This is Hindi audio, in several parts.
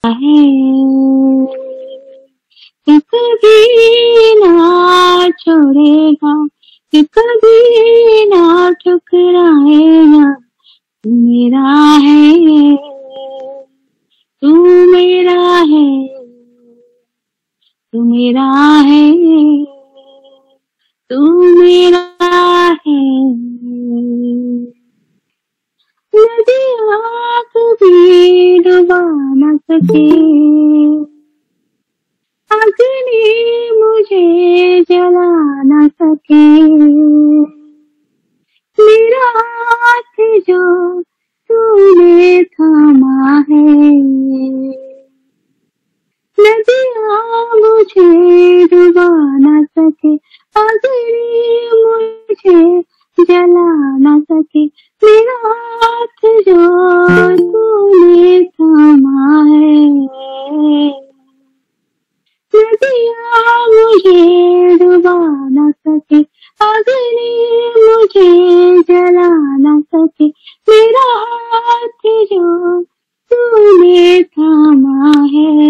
है कि कभी ना छोड़ेगा, कि कभी ना ठुकराएगा। तू मेरा है, तू मेरा है, तू मेरा है, तू मेरा है। नदियाँ कभी डुबा न सके, अग्नि मुझे जला न सके। मेरा हाथ जो तूने थामा है, नदियाँ मुझे डुबा न सके, अग्नि मुझे जला न सके। मेरा हाथ जो तूने थामा है, नदियाँ मुझे डुबा न सके, अग्नि मुझे जला न सके। मेरा हाथ जो तूने थामा है,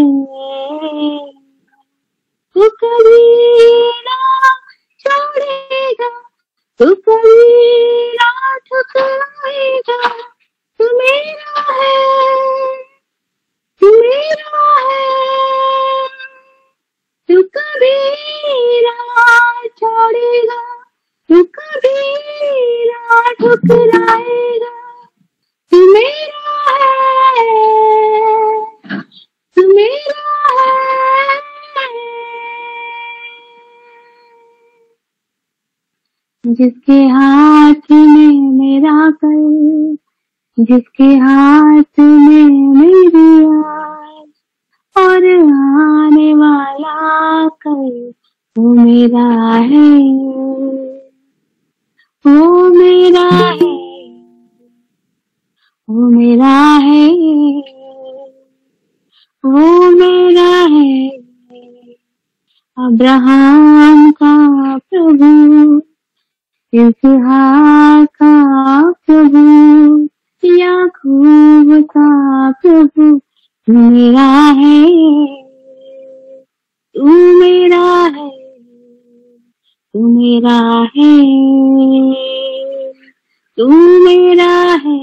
तू कभी ना छोड़ेगा, तू कभी ना ठुकराएगा। तू मेरा है, तू मेरा है, तू कभी ना छोड़ेगा, तू कभी ना ठुकराएगा। तू मेरा है, तू मेरा है। जिसके हाथ में मेरा कल, जिसके हाथ में मेरी आज और आने वाला कल, वो मेरा है, वो मेरा है, वो मेरा है, वो मेरा है। अब्राहम का प्रभु, इसहाक का प्रभु, याकूब का प्रभु, तू मेरा है, तू मेरा है, तू मेरा है, तू मेरा है।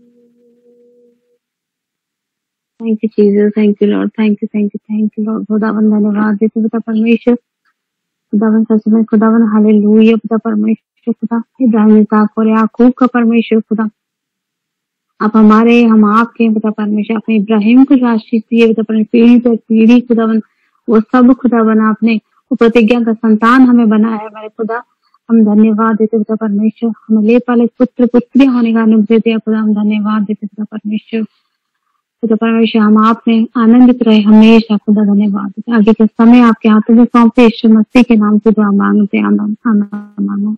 Thank you Jesus, thank you Lord, thank you, thank you, thank you Lord. खुदावन धन्यवाद देते पिता परमेश्वर, खुदावन सच में, खुदावन हालेलुया पिता परमेश्वर, खुदा इब्राहिम इसहाक और याकूब का परमेश्वर, खुदा आप हमारे, हम आपके पिता परमेश्वर, अपने इब्राहिम को जो आशीष दिए पिता परमेश्वर, पीढ़ी पर पीढ़ी खुदावन वो सब खुदावन आपने वो प्रतिज्ञा का संतान हमें बनाया है मेरे खुदा। हम धन्यवाद देते पिता परमेश्वर, हमें ले पाले पुत्र पुत्री होने का अनुभव दिया खुदा। हम धन्यवाद देते पिता परमेश्वर, पिता परमेश्वर हम आप में आनंदित रहे हमेशा खुदा। धन्यवाद देते, आगे के समय आपके हाथों में सौंपते यीशु मसीह के नाम से दुआ मांगते हैं, आमीन, आमीन।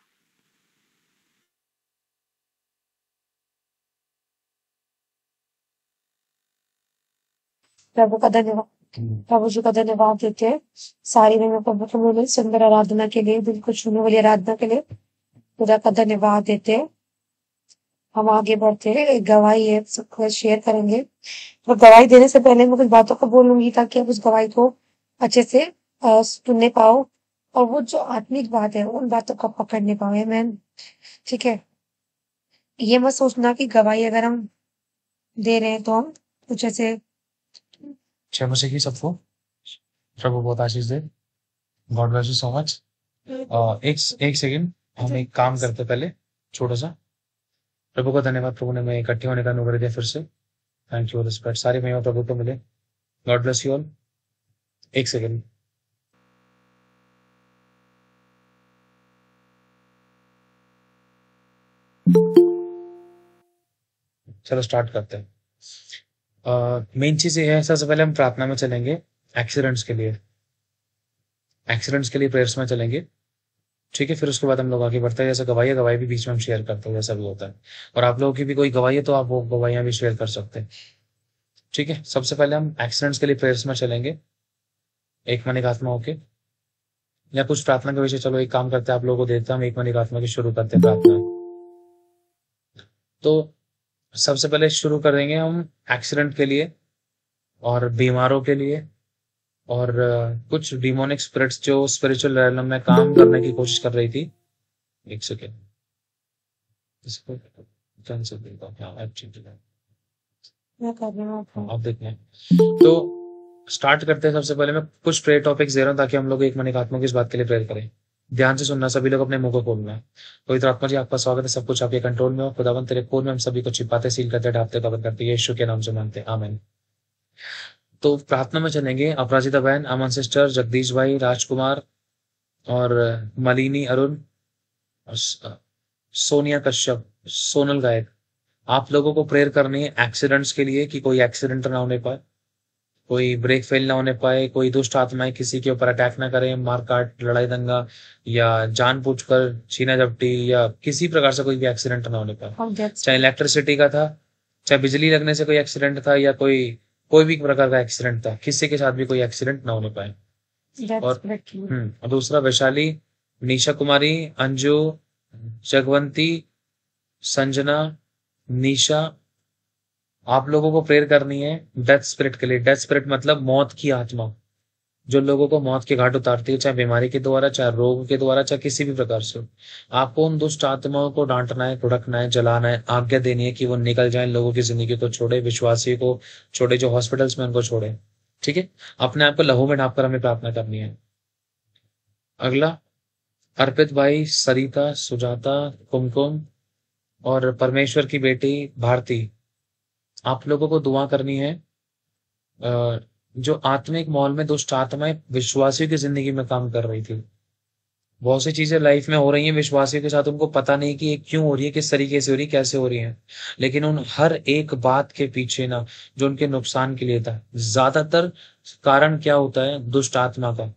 प्रभु का धन्यवाद, प्रभु जी का धन्यवाद देते हैं सारी में प्रभु को बोले सुंदर आराधना के लिए, बिल्कुल छूने वाली आराधना के लिए खुदा का धन्यवाद देते हैं। हम आगे बढ़ते हैं, एक गवाही है सबको शेयर करेंगे। तो गवाही देने से पहले मैं कुछ बातों को बोलूंगी ताकि आप उस गवाही को अच्छे से सुनने पाओ और वो जो आत्मिक बात है उन बातों को पकड़ने पाओ। आमीन, ठीक है। ये मत सोचना कि गवाही अगर हम दे रहे हैं तो हम कुछ ऐसे जय मसीह की सबको, प्रभु बहुत आशीष दे। God bless you so much. एक सेकंड, हम एक काम करते पहले छोटा सा। प्रभु का धन्यवाद, प्रभु ने मैं इकट्ठे होने का अनुग्रह दिया फिर से। थैंक यू रिस्पेक्ट, सारी महिमा प्रभु को मिले। God bless you all. एक सेकंड। चलो स्टार्ट करते हैं। मेन चीज ये है, सबसे पहले हम प्रार्थना में चलेंगे एक्सीडेंट्स के लिए, प्रेयर्स में चलेंगे, ठीक है। फिर उसके बाद हम लोग आगे बढ़ते हैं। जैसे गवाही भी बीच में हम शेयर करते हैं, जैसा भी होता है। और आप लोगों की भी कोई गवाही है तो आप वो गवाहियां भी शेयर कर सकते हैं, ठीक है। सबसे पहले हम एक्सीडेंट्स के लिए प्रेयर्स में चलेंगे, एक मन एक आत्मा होके, या कुछ प्रार्थना के विषय। चलो एक काम करते हैं, आप लोगों को देते हैं, हम एक मन एक आत्मा की शुरू करते हैं प्रार्थना। तो सबसे पहले शुरू कर देंगे हम एक्सीडेंट के लिए, और बीमारों के लिए, और कुछ डिमोनिक स्पिरिट्स जो स्पिरिचुअल रेलम में काम करने की कोशिश कर रही थी। एक सेकेंड, इसको कैंसिल करता हूँ। हाँ, एक्चुअली मैं कर रही हूँ आपको। आप देखते हैं। तो स्टार्ट करते हैं। सबसे पहले मैं कुछ प्रेयर टॉपिक्स दे रहा हूँ ताकि हम लोग एक मन एक आत्मा की इस बात के लिए प्रेयर करें। ध्यान से सुनना, सभी लोग अपने मुंह को खोलना है। पवित्र आत्मा जी, आपका स्वागत है। सब कुछ आपके कंट्रोल में हो। खुदावन तेरे खून में हम सभी को छिपाते, सील करते, ढापते, कवर करते, यीशु के नाम से मानते हैं, आमीन। तो प्रार्थना में चलेंगे। अपराजिता बहन, अमन सिस्टर, जगदीश भाई, राजकुमार और मलिनी अरुण और सोनिया कश्यप, सोनल गायक, आप लोगों को प्रेयर करनी है एक्सीडेंट्स के लिए कि कोई एक्सीडेंट ना होने पाए, कोई ब्रेक फेल ना होने पाए, कोई दुष्ट आत्माएं किसी के ऊपर अटैक ना करें, मारकाट, लड़ाई दंगा या जानबूझकर छीना झपटी या किसी प्रकार से कोई भी एक्सीडेंट ना होने पाए। और that's चाहे इलेक्ट्रिसिटी का था, चाहे बिजली लगने से कोई एक्सीडेंट था, या कोई भी प्रकार का एक्सीडेंट था, किसी के साथ भी कोई एक्सीडेंट ना होने पाए। और that's और दूसरा वैशाली, निशा कुमारी, अंजू, जगवंती, संजना, निशा, आप लोगों को प्रेयर करनी है डेथ स्पिरिट के लिए। डेथ स्पिरिट मतलब मौत की आत्मा, जो लोगों को मौत के घाट उतारती है, चाहे बीमारी के द्वारा, चाहे रोग के द्वारा, चाहे किसी भी प्रकार से। आपको उन दुष्ट आत्माओं को डांटना है, कुड़कना है, जलाना है, आज्ञा देनी है कि वो निकल जाए, लोगों की जिंदगी को छोड़े, विश्वासी को छोड़े, जो हॉस्पिटल्स में उनको छोड़े। ठीक है, अपने आप को लहू में ढांपकर हमें प्रार्थना करनी है। अगला, अर्पित भाई, सरिता, सुजाता, कुमकुम और परमेश्वर की बेटी भारती, आप लोगों को दुआ करनी है। जो आत्मिक माहौल में दुष्ट आत्माएं विश्वासियों की जिंदगी में काम कर रही थी, बहुत सी चीजें लाइफ में हो रही हैं विश्वासियों के साथ, उनको पता नहीं कि ये क्यों हो रही है, किस तरीके से हो रही है, कैसे हो रही है, लेकिन उन हर एक बात के पीछे ना, जो उनके नुकसान के लिए था, ज्यादातर कारण क्या होता है? दुष्ट आत्मा का।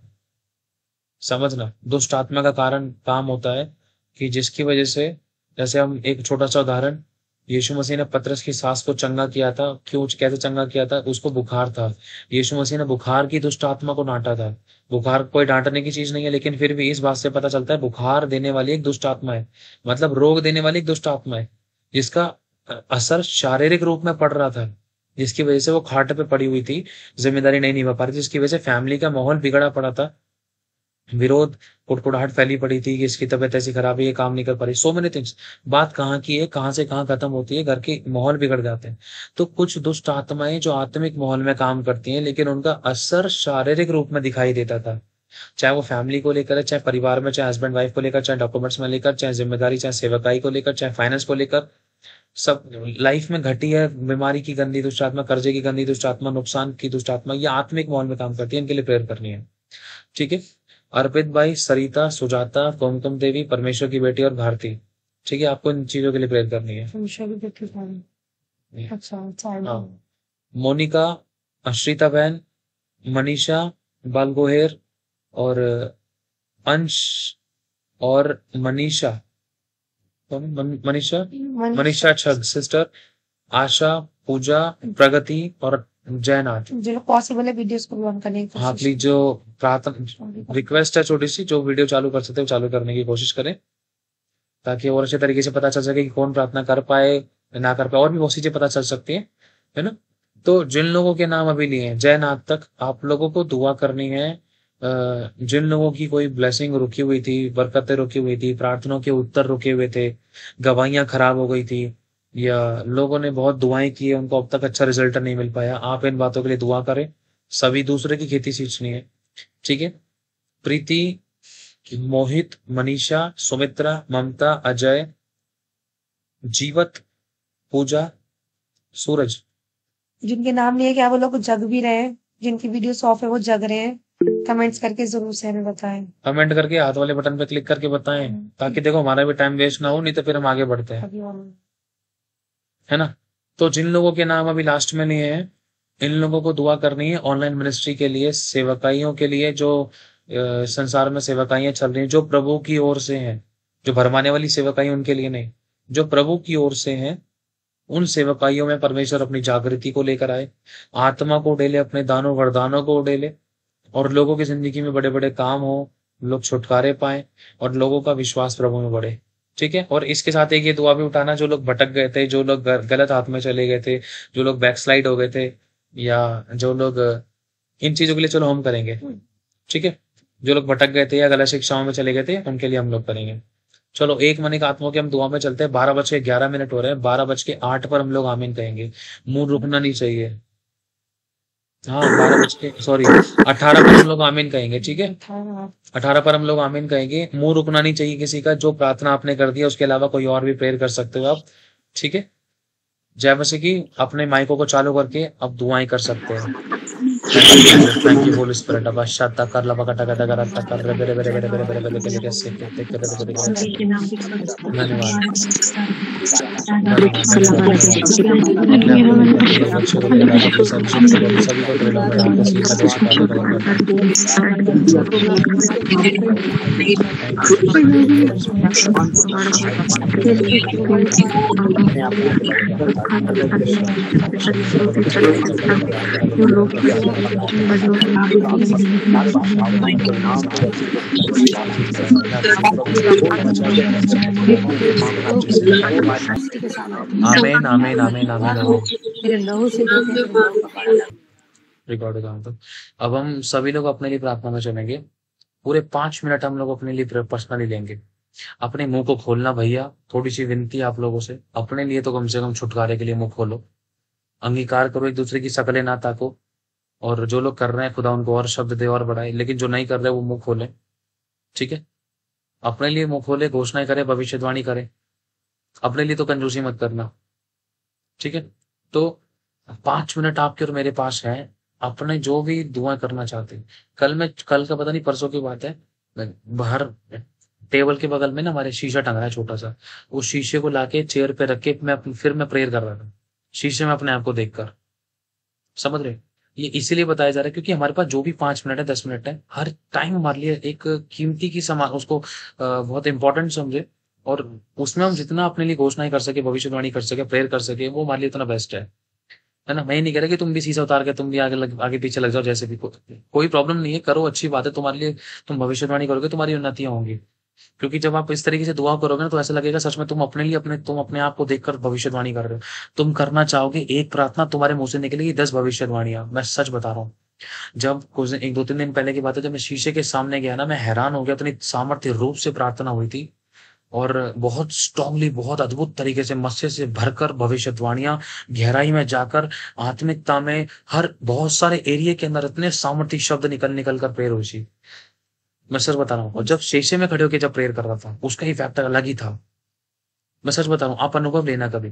समझना, दुष्ट आत्मा का कारण काम होता है कि जिसकी वजह से, जैसे हम एक छोटा सा उदाहरण, यीशु मसीह ने पतरस की सास को चंगा किया था। क्यों, कैसे चंगा किया था? उसको बुखार था। यीशु मसीह ने बुखार की दुष्ट आत्मा को डांटा था। बुखार कोई डांटने की चीज नहीं है, लेकिन फिर भी इस बात से पता चलता है बुखार देने वाली एक दुष्ट आत्मा है, मतलब रोग देने वाली एक दुष्ट आत्मा है, जिसका असर शारीरिक रूप में पड़ रहा था, जिसकी वजह से वो खाट पे पड़ी हुई थी, जिम्मेदारी नहीं निभा पा रही थी, जिसकी वजह से फैमिली का माहौल बिगड़ा पड़ा था, विरोध, कुटकुटाहट फैली पड़ी थी कि इसकी तबीयत ऐसी खराब है, ये काम नहीं कर पा रही, सो मेनी थिंग्स। बात कहाँ की है, कहाँ से कहाँ खत्म होती है, घर के माहौल बिगड़ जाते हैं। तो कुछ दुष्ट आत्माएं जो आत्मिक माहौल में काम करती हैं, लेकिन उनका असर शारीरिक रूप में दिखाई देता था, चाहे वो फैमिली को लेकर है, चाहे परिवार में, चाहे हस्बैंड वाइफ को लेकर, चाहे डॉक्यूमेंट्स में लेकर, चाहे जिम्मेदारी, चाहे सेवकाई को लेकर, चाहे फाइनेंस को लेकर, सब लाइफ में घटी है। बीमारी की गंदी दुष्ट आत्मा, कर्जे की गंदी दुष्ट आत्मा, नुकसान की दुष्ट आत्मा, ये आत्मिक माहौल में काम करती है, इनके लिए प्रेयर करनी है। ठीक है, अर्पित भाई, सरिता, सुजाता, कुमकुम देवी, परमेश्वर की बेटी और भारती। ठीक है, आपको इन चीजों के लिए प्रेयर करनी है। अच्छा, हाँ, मोनिका, अश्रिता बहन, मनीषा, बालगोहेर और अंश और मनीषा, मनीषा छग सिस्टर, आशा, पूजा, प्रगति और जयनाथ। जो पॉसिबल है वीडियोस को ऑन करने की हाँ कोशिश प्लीज, जो प्रार्थना रिक्वेस्ट है छोटी सी, जो वीडियो चालू कर सकते हो चालू करने की कोशिश करें, ताकि और अच्छे तरीके से पता चल सके कि कौन प्रार्थना कर पाए ना कर पाए, और भी बहुत चीजें पता चल सकती है ना। तो जिन लोगों के नाम अभी लिए हैं जयनाथ तक, आप लोगों को दुआ करनी है। जिन लोगों की कोई ब्लेसिंग रुकी हुई थी, बरकतें रुकी हुई थी, प्रार्थनाओं के उत्तर रुके हुए थे, गवाहियां खराब हो गई थी, या लोगों ने बहुत दुआएं की है, उनको अब तक अच्छा रिजल्ट नहीं मिल पाया, आप इन बातों के लिए दुआ करें। सभी दूसरे की खेती सींचनी है। ठीक है, प्रीति, मोहित, मनीषा, सुमित्रा, ममता, अजय, जीवत, पूजा, सूरज, जिनके नाम लिए क्या वो लोग जग भी रहे हैं, जिनकी वीडियोस ऑफ है वो जग रहे हैं, कमेंट्स करके जरूर से हमें बताएं। कमेंट करके हाथ वाले बटन पे क्लिक करके बताएं, ताकि देखो हमारा भी टाइम वेस्ट ना हो, नहीं तो फिर हम आगे बढ़ते हैं, है ना। तो जिन लोगों के नाम अभी लास्ट में लिए हैं, इन लोगों को दुआ करनी है ऑनलाइन मिनिस्ट्री के लिए, सेवकाइयों के लिए, जो संसार में सेवकाइयां चल रही हैं, जो प्रभु की ओर से हैं, जो भरमाने वाली सेवकाई उनके लिए नहीं, जो प्रभु की ओर से हैं, उन सेवकाइयों में परमेश्वर अपनी जागृति को लेकर आए, आत्मा को उड़ेले, अपने दानों वरदानों को उड़ेले, और लोगों की जिंदगी में बड़े बड़े काम हो, लोग छुटकारे पाए, और लोगों का विश्वास प्रभु में बढ़े। ठीक है, और इसके साथ एक ये दुआ भी उठाना, जो लोग भटक गए थे, जो लोग गलत हाथ में चले गए थे, जो लोग बैकस्लाइड हो गए थे, या जो लोग इन चीजों के लिए चलो हम करेंगे, ठीक है। जो लोग भटक गए थे या गलत शिक्षाओं में चले गए थे उनके लिए हम लोग करेंगे। चलो एक मनिक आत्माओं की हम दुआ में चलते हैं। 12:11 हो रहे हैं, 12:08 पर हम लोग आमीन कहेंगे। मुंह रुकना नहीं चाहिए। हाँ 18 पर हम लोग आमीन कहेंगे, ठीक है। 18 पर हम लोग आमीन कहेंगे। मुंह रुकना नहीं चाहिए किसी का। जो प्रार्थना आपने कर दिया उसके अलावा कोई और भी प्रेयर कर सकते हो आप, ठीक है। जय मसीह की। अपने माइकों को चालू करके अब दुआएं कर सकते हैं। Thank you Jesus, thank you Holy Spirit. अब शाता कर लबा कटा कटा करा ता कर रे बेरे बेरे बेरे बेरे बेरे बेरे बेरे कैसे कहते कर रे बेरे बेरे मसीह कैसे। के नाम की धन्यवाद धन्यवाद धन्यवाद। अपने आप को ले लो, अपने बच्चों को ले लो, अपने सभी को ले लो, सभी को ले लो। मैं आपको सी का देश का कवर करता हूँ। आमीन आमीन आमीन आमीन आमीन। मेरे लहू से धो के मेरे लहू का पानी डाल। रिकॉर्ड हो जाऊँ तो अब हम सभी लोग अपने लिए प्रार्थना में चलेंगे। पूरे 5 मिनट हम लोग अपने लिए पर्सनली लेंगे। अपने मुंह को खोलना भैया, थोड़ी सी विनती है आप लोगों से। अपने लिए तो कम से कम छुटकारे के लिए मुंह खोलो। अंगीकार करो, एक दूसरे की शकलें ना ताको। और जो लोग कर रहे हैं खुदा उनको और शब्द दे और बढ़ाए, लेकिन जो नहीं कर रहे वो मुंह खोले, ठीक है। अपने लिए मुंह खोले, घोषणाएं करे, भविष्यवाणी करे। अपने लिए तो कंजूसी मत करना, ठीक है। तो 5 मिनट आपके और मेरे पास है। अपने जो भी दुआ करना चाहते हैं। कल का पता नहीं परसों की बात है, बाहर टेबल के बगल में ना हमारे शीशा टंग रहा है छोटा सा। उस शीशे को लाके चेयर पे रख के मैं प्रेयर कर रहा था शीशे में अपने आप को देखकर। समझ रहे? ये इसीलिए बताया जा रहा है क्योंकि हमारे पास जो भी 5 मिनट है 10 मिनट है, हर टाइम हमारे लिए एक कीमती की समान, उसको बहुत इंपॉर्टेंट समझे। और उसमें हम जितना अपने लिए घोषणाएं कर सके, भविष्यवाणी कर सके, प्रेयर कर सके, वो हमारे लिए इतना बेस्ट है ना। मैं ये नहीं कह रहा कि तुम भी शीशा उतार के तुम भी आगे पीछे लग जाओ, जैसे भी कोई प्रॉब्लम नहीं है, करो, अच्छी बात है तुम्हारे लिए। तुम भविष्यवाणी करोगे, तुम्हारी उन्नतियां होंगी। क्योंकि जब आप इस तरीके से दुआ करोगे ना तो ऐसा लगेगा सच में तुम अपने लिए तुम अपने आप को देखकर भविष्यवाणी कर रहे हो। तुम करना चाहोगे, एक प्रार्थना तुम्हारे मुंह से निकलेगी 10 भविष्यवाणियां। मैं सच बता रहा हूँ। जब कुछ दिन, 1-2-3 दिन पहले की बात है, जब मैं शीशे के सामने गया ना, मैं हैरान हो गया। इतनी सामर्थ्य रूप से प्रार्थना हुई थी और बहुत स्ट्रांगली, बहुत अद्भुत तरीके से, मत्स्य से भरकर भविष्यवाणियां, गहराई में जाकर, आत्मिकता में, हर बहुत सारे एरिया के अंदर इतने सामर्थ्य शब्द निकल निकल कर प्रेयर हुई थी। मैं सच बता रहा हूँ। और जब शीशे में खड़े होकर जब प्रेयर कर रहा था, उसका इफेक्ट अलग ही था। मैं सच बता रहा हूँ, आप अनुभव लेना कभी।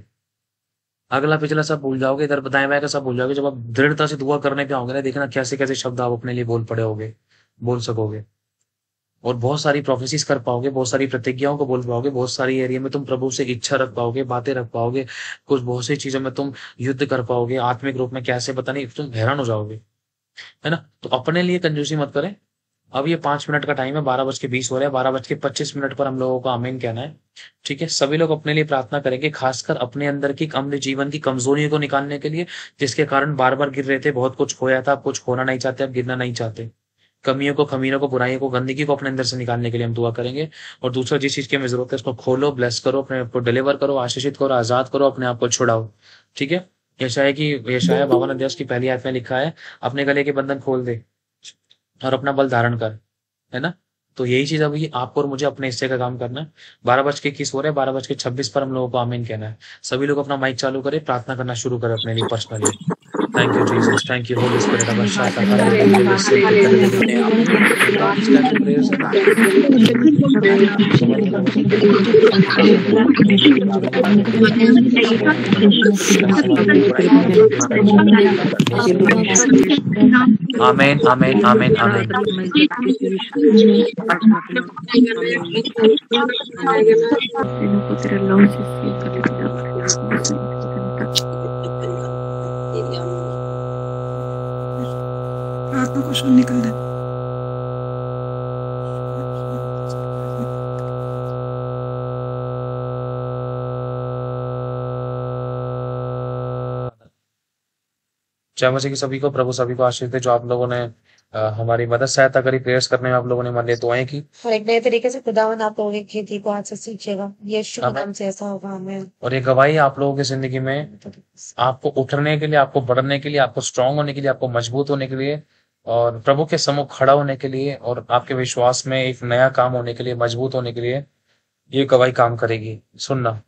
अगला पिछला सब भूल जाओगे, इधर दाएं बाएं का सब भूल जाओगे। जब आप दृढ़ता से दुआ करने पे आओगे ना, देखना कैसे कैसे शब्द आप अपने लिए बोल पड़े होगे, बोल सकोगे। और बहुत सारी प्रोफेसीज कर पाओगे, बहुत सारी प्रतिज्ञाओं को बोल पाओगे, बहुत सारी एरिया में तुम प्रभु से इच्छा रख पाओगे, बातें रख पाओगे। कुछ बहुत सी चीजों में तुम युद्ध कर पाओगे आत्मिक रूप में। कैसे पता नहीं, तुम हैरान हो जाओगे, है ना। तो अपने लिए कंजूसी मत करें। अब ये 5 मिनट का टाइम है, 12:20 हो रहा है। 12:25 पर हम लोगों को आमीन कहना है, ठीक है। सभी लोग अपने लिए प्रार्थना करेंगे, खासकर अपने अंदर की, अपने जीवन की कमजोरियों को निकालने के लिए, जिसके कारण बार बार गिर रहे थे। बहुत कुछ खोया था, अब कुछ खोना नहीं चाहते, अब गिरना नहीं चाहते। कमियों को, खमीरों को, बुराइयों को, गंदगी को अपने अंदर से निकालने के लिए हम दुआ करेंगे। और दूसरा, जिस चीज की हमें जरूरत है उसको खोलो, ब्लेस करो, अपने आप को डिलीवर करो, आशीषित करो, आजाद करो, अपने आप को छुड़ाओ, ठीक है। यशाया 52 अध्याय की पहली आयत में लिखा है, अपने गले के बंधन खोल दे और अपना बल धारण कर, है ना। तो यही चीज अभी आपको और मुझे अपने हिस्से का काम करना है। 12:21 हो रहे हैं, 12:26 पर हम लोगों को आमीन कहना है। सभी लोग अपना माइक चालू करें, प्रार्थना करना शुरू करें अपने लिए personally. Thank you Jesus, thank you Holy Spirit. अब शाता कर ले ले ले से के कर ले ले। इस टाइम पे प्रेयर से ना समझ आमीन आमीन आमीन आमीन। प्रार्थना को सुन निकल दे। जय मसीह की। सभी को प्रभु, सभी को आशीष दे। जो आप लोगों ने हमारी मदद सहायता करी, प्रेयर्स करने में आप लोगों ने मान लिया, दुआएं की। और एक नए तरीके से खुदावन आप लोगों की खेती को आज से सीखिएगा, यीशु के आमीन। नाम से ऐसा होगा। हमें और ये गवाही आप लोगों की जिंदगी में आपको उठने के लिए, आपको बढ़ने के लिए, आपको स्ट्रांग होने के लिए, आपको मजबूत होने के लिए, और प्रभु के सम्मुख खड़ा होने के लिए, और आपके विश्वास में एक नया काम होने के लिए, मजबूत होने के लिए ये गवाही काम करेगी। सुनना,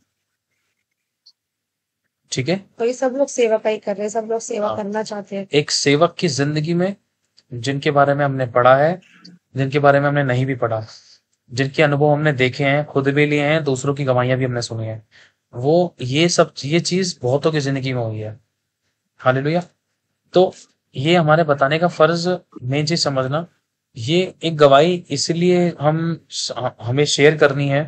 ठीक है। तो ये सब लोग सेवा का ही कर रहे हैं, सब लोग सेवा हाँ। करना चाहते हैं। एक सेवक की जिंदगी में जिनके बारे में हमने पढ़ा है, जिनके बारे में हमने नहीं भी पढ़ा, जिनके अनुभव हमने देखे हैं, खुद भी लिए हैं, दूसरों की गवाहियां भी हमने सुनी है, वो ये चीज बहुतों की जिंदगी में हुई है। हालेलुया। तो ये हमारे बताने का फर्ज, मेन चीज समझना, ये एक गवाही इसलिए हमें शेयर करनी है,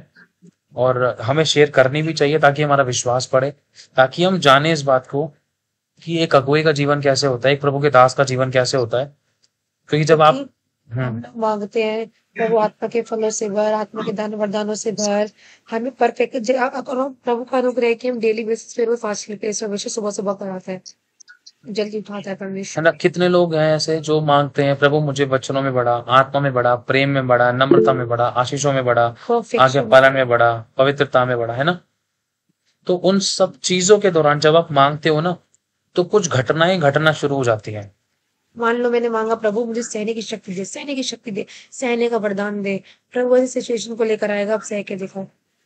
और हमें शेयर करनी भी चाहिए ताकि हमारा विश्वास बढ़े, ताकि हम जाने इस बात को कि एक अगुवे का जीवन कैसे होता है, एक प्रभु के दास का जीवन कैसे होता है। क्योंकि जब आप क्योंकि हम लोग मांगते हैं प्रभु आत्मा के फलों से भर, आत्मा के दान वरदानों से भर, हमें परफेक्ट अगर हम प्रभु का अनुग्रह है कि हम डेली बेसिस पे रोज फास्टिंग पे हमेशा सुबह सुबह कराते हैं, जल्दी उठाता है है परमेश्वर। ना, कितने लोग हैं ऐसे जो मांगते हैं, प्रभु मुझे वचनों में बढ़ा, आत्मा में बढ़ा, प्रेम में बढ़ा, नम्रता में बढ़ा, आशीषों में बढ़ा, आज्ञा परफेक्शन पालन में बढ़ा, पवित्रता में बढ़ा, है ना। तो उन सब चीजों के दौरान जब आप मांगते हो ना, तो कुछ घटनाएं घटना शुरू हो जाती हैं। मान लो मैंने मांगा प्रभु मुझे सहने की शक्ति दे, सहने की शक्ति दे, सहने का वरदान दे, प्रभु ऐसी सिचुएशन को लेकर आएगा, अब सह के दिखाओ।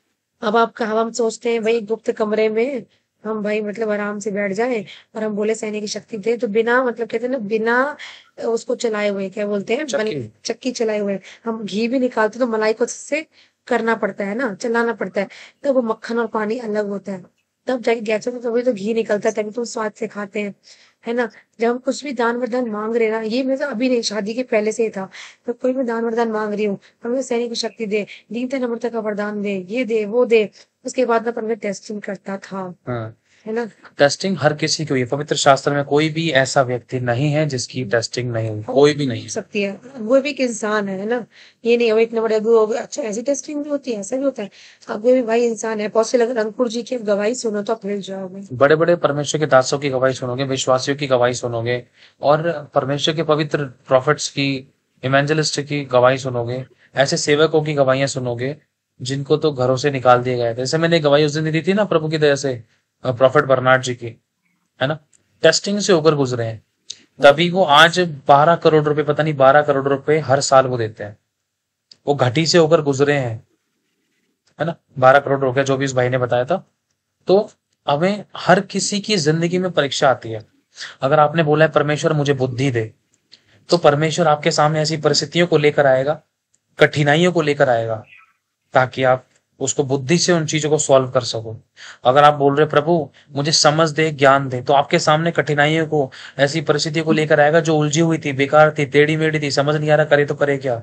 अब हम सोचते हैं भाई गुप्त कमरे में हम भाई मतलब आराम से बैठ जाए और हम बोले सहने की शक्ति दे, तो बिना मतलब कहते हैं ना, बिना उसको चलाए हुए, क्या बोलते हैं, चक्की चलाए हुए हम घी भी निकालते तो मलाई को से करना पड़ता है ना, चलाना पड़ता है, तो वो मक्खन और पानी अलग होता है, तब जाके गैसों में तभी तो घी निकलता है, तभी तो स्वाद से खाते हैं, है ना। जब हम कुछ भी दान वरदान मांग रहे हैं ना, ये मेरे तो अभी नहीं, शादी के पहले से ही था, तो कोई भी दान वरदान मांग रही हूँ, हमें सहने की शक्ति दे, दीनता नम्रता का वरदान दे, ये दे वो दे, उसके बाद ना पर मैं टेस्टिंग करता था, हाँ, है ना। टेस्टिंग हर किसी की हुई है। पवित्र शास्त्र में कोई भी ऐसा व्यक्ति नहीं है जिसकी टेस्टिंग नहीं हुई, कोई भी नहीं हो है। सकती है, वो भी एक इंसान है ना, ये नहीं हो इतने बड़े अगुए हो गए, अच्छा ऐसी टेस्टिंग भी होती है, ऐसा भी होता है, अगुए भी भाई इंसान है। पॉसिबल अगर अंकुर जी की गवाही सुनो तो आप हिल जाओगे। बड़े बड़े परमेश्वर के दासों की गवाही सुनोगे, विश्वासियों की गवाही सुनोगे, और परमेश्वर के पवित्र प्रॉफिट्स की, इवेंजलिस्ट की गवाही सुनोगे, ऐसे सेवकों की गवाहियां सुनोगे जिनको तो घरों से निकाल दिए गए थे। जैसे मैंने गवाही उस दिन दी थी ना प्रभु की दया से, प्रॉफिट बर्नार्ड जी की, है ना, टेस्टिंग से होकर गुजरे हैं, तभी वो आज 12 करोड़ रुपए, पता नहीं 12 करोड़ रुपए हर साल वो देते हैं। वो घटी से होकर गुजरे हैं, है ना, 12 करोड़ रुपए जो भी इस भाई ने बताया था। तो हमें हर किसी की जिंदगी में परीक्षा आती है। अगर आपने बोला है परमेश्वर मुझे बुद्धि दे, तो परमेश्वर आपके सामने ऐसी परिस्थितियों को लेकर आएगा, कठिनाइयों को लेकर आएगा, ताकि आप उसको बुद्धि से उन चीजों को सॉल्व कर सको। अगर आप बोल रहे प्रभु मुझे समझ दे, ज्ञान दे, तो आपके सामने कठिनाइयों को, ऐसी परिस्थितियों को लेकर आएगा जो उलझी हुई थी, बेकार थी, टेढ़ी मेढ़ी थी, समझ नहीं आ रहा करे तो करे क्या।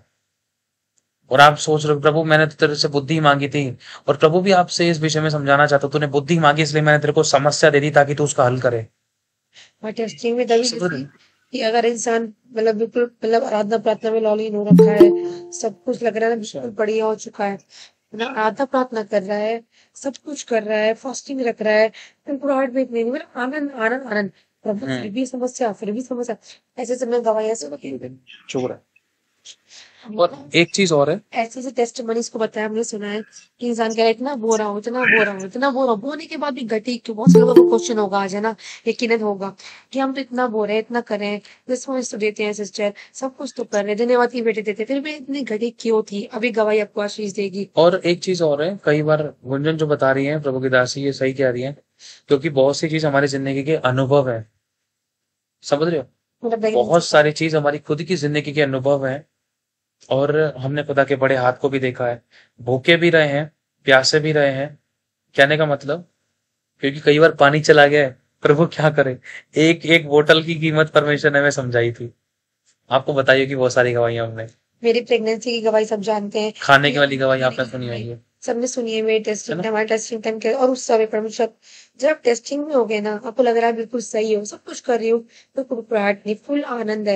और आप सोच रहे हो प्रभु मैंने तो तेरे से बुद्धि मांगी थी, और प्रभु भी आपसे इस विषय में समझाना चाहता, तूने बुद्धि मांगी इसलिए मैंने तेरे को समस्या दे दी ताकि तू उसका हल करे। और टेस्टिंग में तभी जैसे कि अगर इंसान मतलब बिल्कुल मतलब आराधना प्रार्थना में लॉलीन हो रखा है, सब कुछ लग रहा है बिल्कुल बढ़िया हो चुका है ना, आराधना प्रार्थना कर रहा है, सब कुछ कर रहा है, फास्टिंग रख रहा है, हार्ट बीट नहीं, मतलब आनंद आनंद आनंद, प्रभु फिर भी समस्या, फिर भी समस्या, ऐसे समय गवाहियां सुनो। चुप रहे। और एक चीज और है, ऐसे ऐसे टेस्ट मनीष को बताया, हमने सुना है कि इंसान कह रहा है इतना बोरा हूँ, इतना बोरा हूँ, इतना बोरा हूँ, बोने के बाद भी घटी क्यों। बहुत से लोगों को क्वेश्चन होगा आज, है ना, यकीनन होगा कि हम तो इतना बोर है, इतना करें, रिस्पॉन्स तो देते हैं सिस्टर, सब कुछ तो कर रहे हैं, धन्यवाद की बेटे देते, फिर भी इतनी घटी क्यों थी। अभी गवाही आपको आशीष देगी। और एक चीज और है, कई बार गुंजन जो बता रही है प्रभु की दासी, ये सही कह रही है, क्योंकि बहुत सी चीज हमारी जिंदगी के अनुभव है, समझ रहे हो, मतलब बहुत सारी चीज हमारी खुद की जिंदगी के अनुभव है, और हमने खुदा के बड़े हाथ को भी देखा है, भूखे भी रहे हैं, प्यासे भी रहे हैं। कहने का मतलब, क्योंकि कई बार पानी चला गया है, प्रभु क्या करे, एक एक बोतल की कीमत परमेश्वर ने हमें समझाई थी। आपको बताइए कि बहुत सारी गवाहियां हमने, मेरी प्रेगनेंसी की गवाही सब जानते हैं, खाने की वाली गवाही आपने सुनी होगी, सबने सुनी है, मेरी टेस्टिंग हमारे टेस्टिंग टाइम के, और उस समय परमेश्वर जब टेस्टिंग में हो गए ना, आपको लग रहा है बिल्कुल सही हो, सब कुछ कर रही हूँ, तो घबराहट नहीं, फुल आनंद है,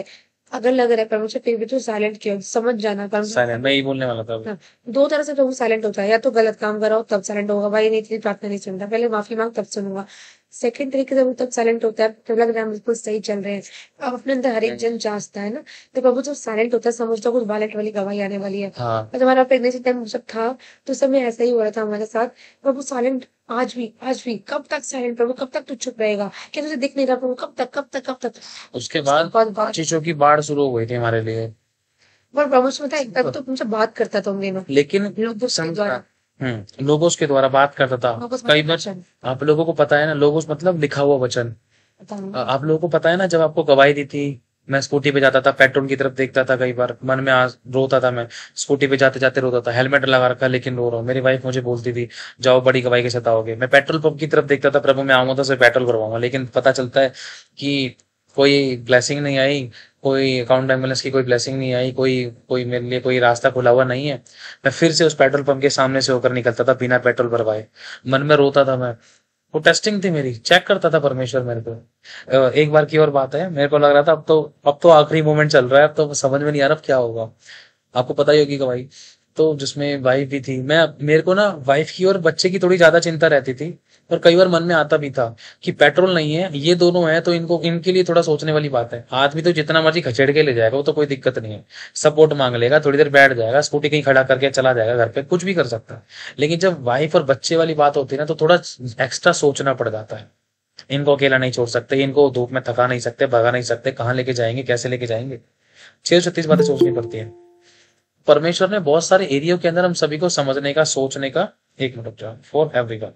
अगर लग रहा है परमेश्वर फिर भी तो साइलेंट क्यों, समझ जाना परमेश्वर साइलेंट, मैं यही बोलने वाला था अभी। हाँ, दो तरह से प्रभु साइलेंट होता है, या तो गलत काम कराओ तब साइलेंट होगा, भाई नहीं तेरी प्रार्थना नहीं सुनता, पहले माफी मांग तब सुनूंगा। सेकंड तरीके से वो तब साइलेंट होता है तो लग रहा है हम बिल्कुल सही चल रहे हैं। अब अपने अंदर हर एक जन जांचता है ना, तो प्रभु जब साइलेंट होता है समझता कुछ वायलेंट वाली गवाही आने वाली है। हाँ और हमारा प्रेगनेंसी टाइम सब था, तो सब में ऐसा ही हो रहा था हमारे साथ। प्रभु साइलेंट आज भी कब तक साइलेंट प्रभु, कब तक तू चुप रहेगा, क्या तुझे दिख नहीं रहा प्रभु, कब तक। उसके बाद बात चीजों की बाढ़ शुरू हो गई थी हमारे लिए। और प्रभु से पता है, एक बार तो तुमसे बात करता था उन दिनों लेकिन लोगों के द्वारा, लोगों के द्वारा बात करता था। लोगों से कई बार वचन आप लोगों को पता है ना, लोगों मतलब लिखा हुआ वचन। पता नहीं। आप लोगों को पता है ना, जब आपको गवाही दी थी, मैं स्कूटी पे जाता था, पेट्रोल की तरफ देखता था, कई बार मन में रोता था, मैं स्कूटी पे जाते जाते रोता था, हेलमेट लगा रखा लेकिन रो रहा हूँ। मेरी वाइफ मुझे बोलती थी जाओ बड़ी गवाही के साथ आओगे। मैं पेट्रोल पंप की तरफ देखता था, प्रभु मैं आऊंगा तो सिर्फ पेट्रोल भरवाऊंगा, लेकिन पता चलता है कि कोई ब्लेसिंग नहीं आई, कोई अकाउंट बैलेंस की कोई ब्लेसिंग नहीं आई, कोई कोई मेरे लिए कोई रास्ता खुला हुआ नहीं है। मैं फिर से उस पेट्रोल पंप के सामने से होकर निकलता था बिना पेट्रोल भरवाए। मन में रोता था मैं। वो टेस्टिंग थी मेरी, चेक करता था परमेश्वर मेरे को। एक बार की और बात है, मेरे को लग रहा था अब तो आखिरी मोमेंट चल रहा है, अब तो समझ में नहीं आ रहा अब क्या होगा। आपको पता ही होगी गवाही, तो जिसमें वाइफ भी थी। मेरे को ना वाइफ की और बच्चे की थोड़ी ज्यादा चिंता रहती थी, और कई बार मन में आता भी था कि पेट्रोल नहीं है, ये दोनों है तो इनको इनके लिए थोड़ा सोचने वाली बात है। आदमी तो जितना मर्जी खचेड़ के ले जाएगा, वो तो कोई दिक्कत नहीं है, सपोर्ट मांग लेगा, थोड़ी देर बैठ जाएगा, स्कूटी कहीं खड़ा करके चला जाएगा, घर पे कुछ भी कर सकता है। लेकिन जब वाइफ और बच्चे वाली बात होती है ना, तो थोड़ा एक्स्ट्रा सोचना पड़ जाता है। इनको अकेला नहीं छोड़ सकते, इनको धूप में थका नहीं सकते, भगा नहीं सकते, कहाँ लेके जाएंगे, कैसे लेके जाएंगे, 636 बातें सोचनी पड़ती है। परमेश्वर ने बहुत सारे एरिया के अंदर हम सभी को समझने का, सोचने का, एक मिनट फॉर एवरीवन,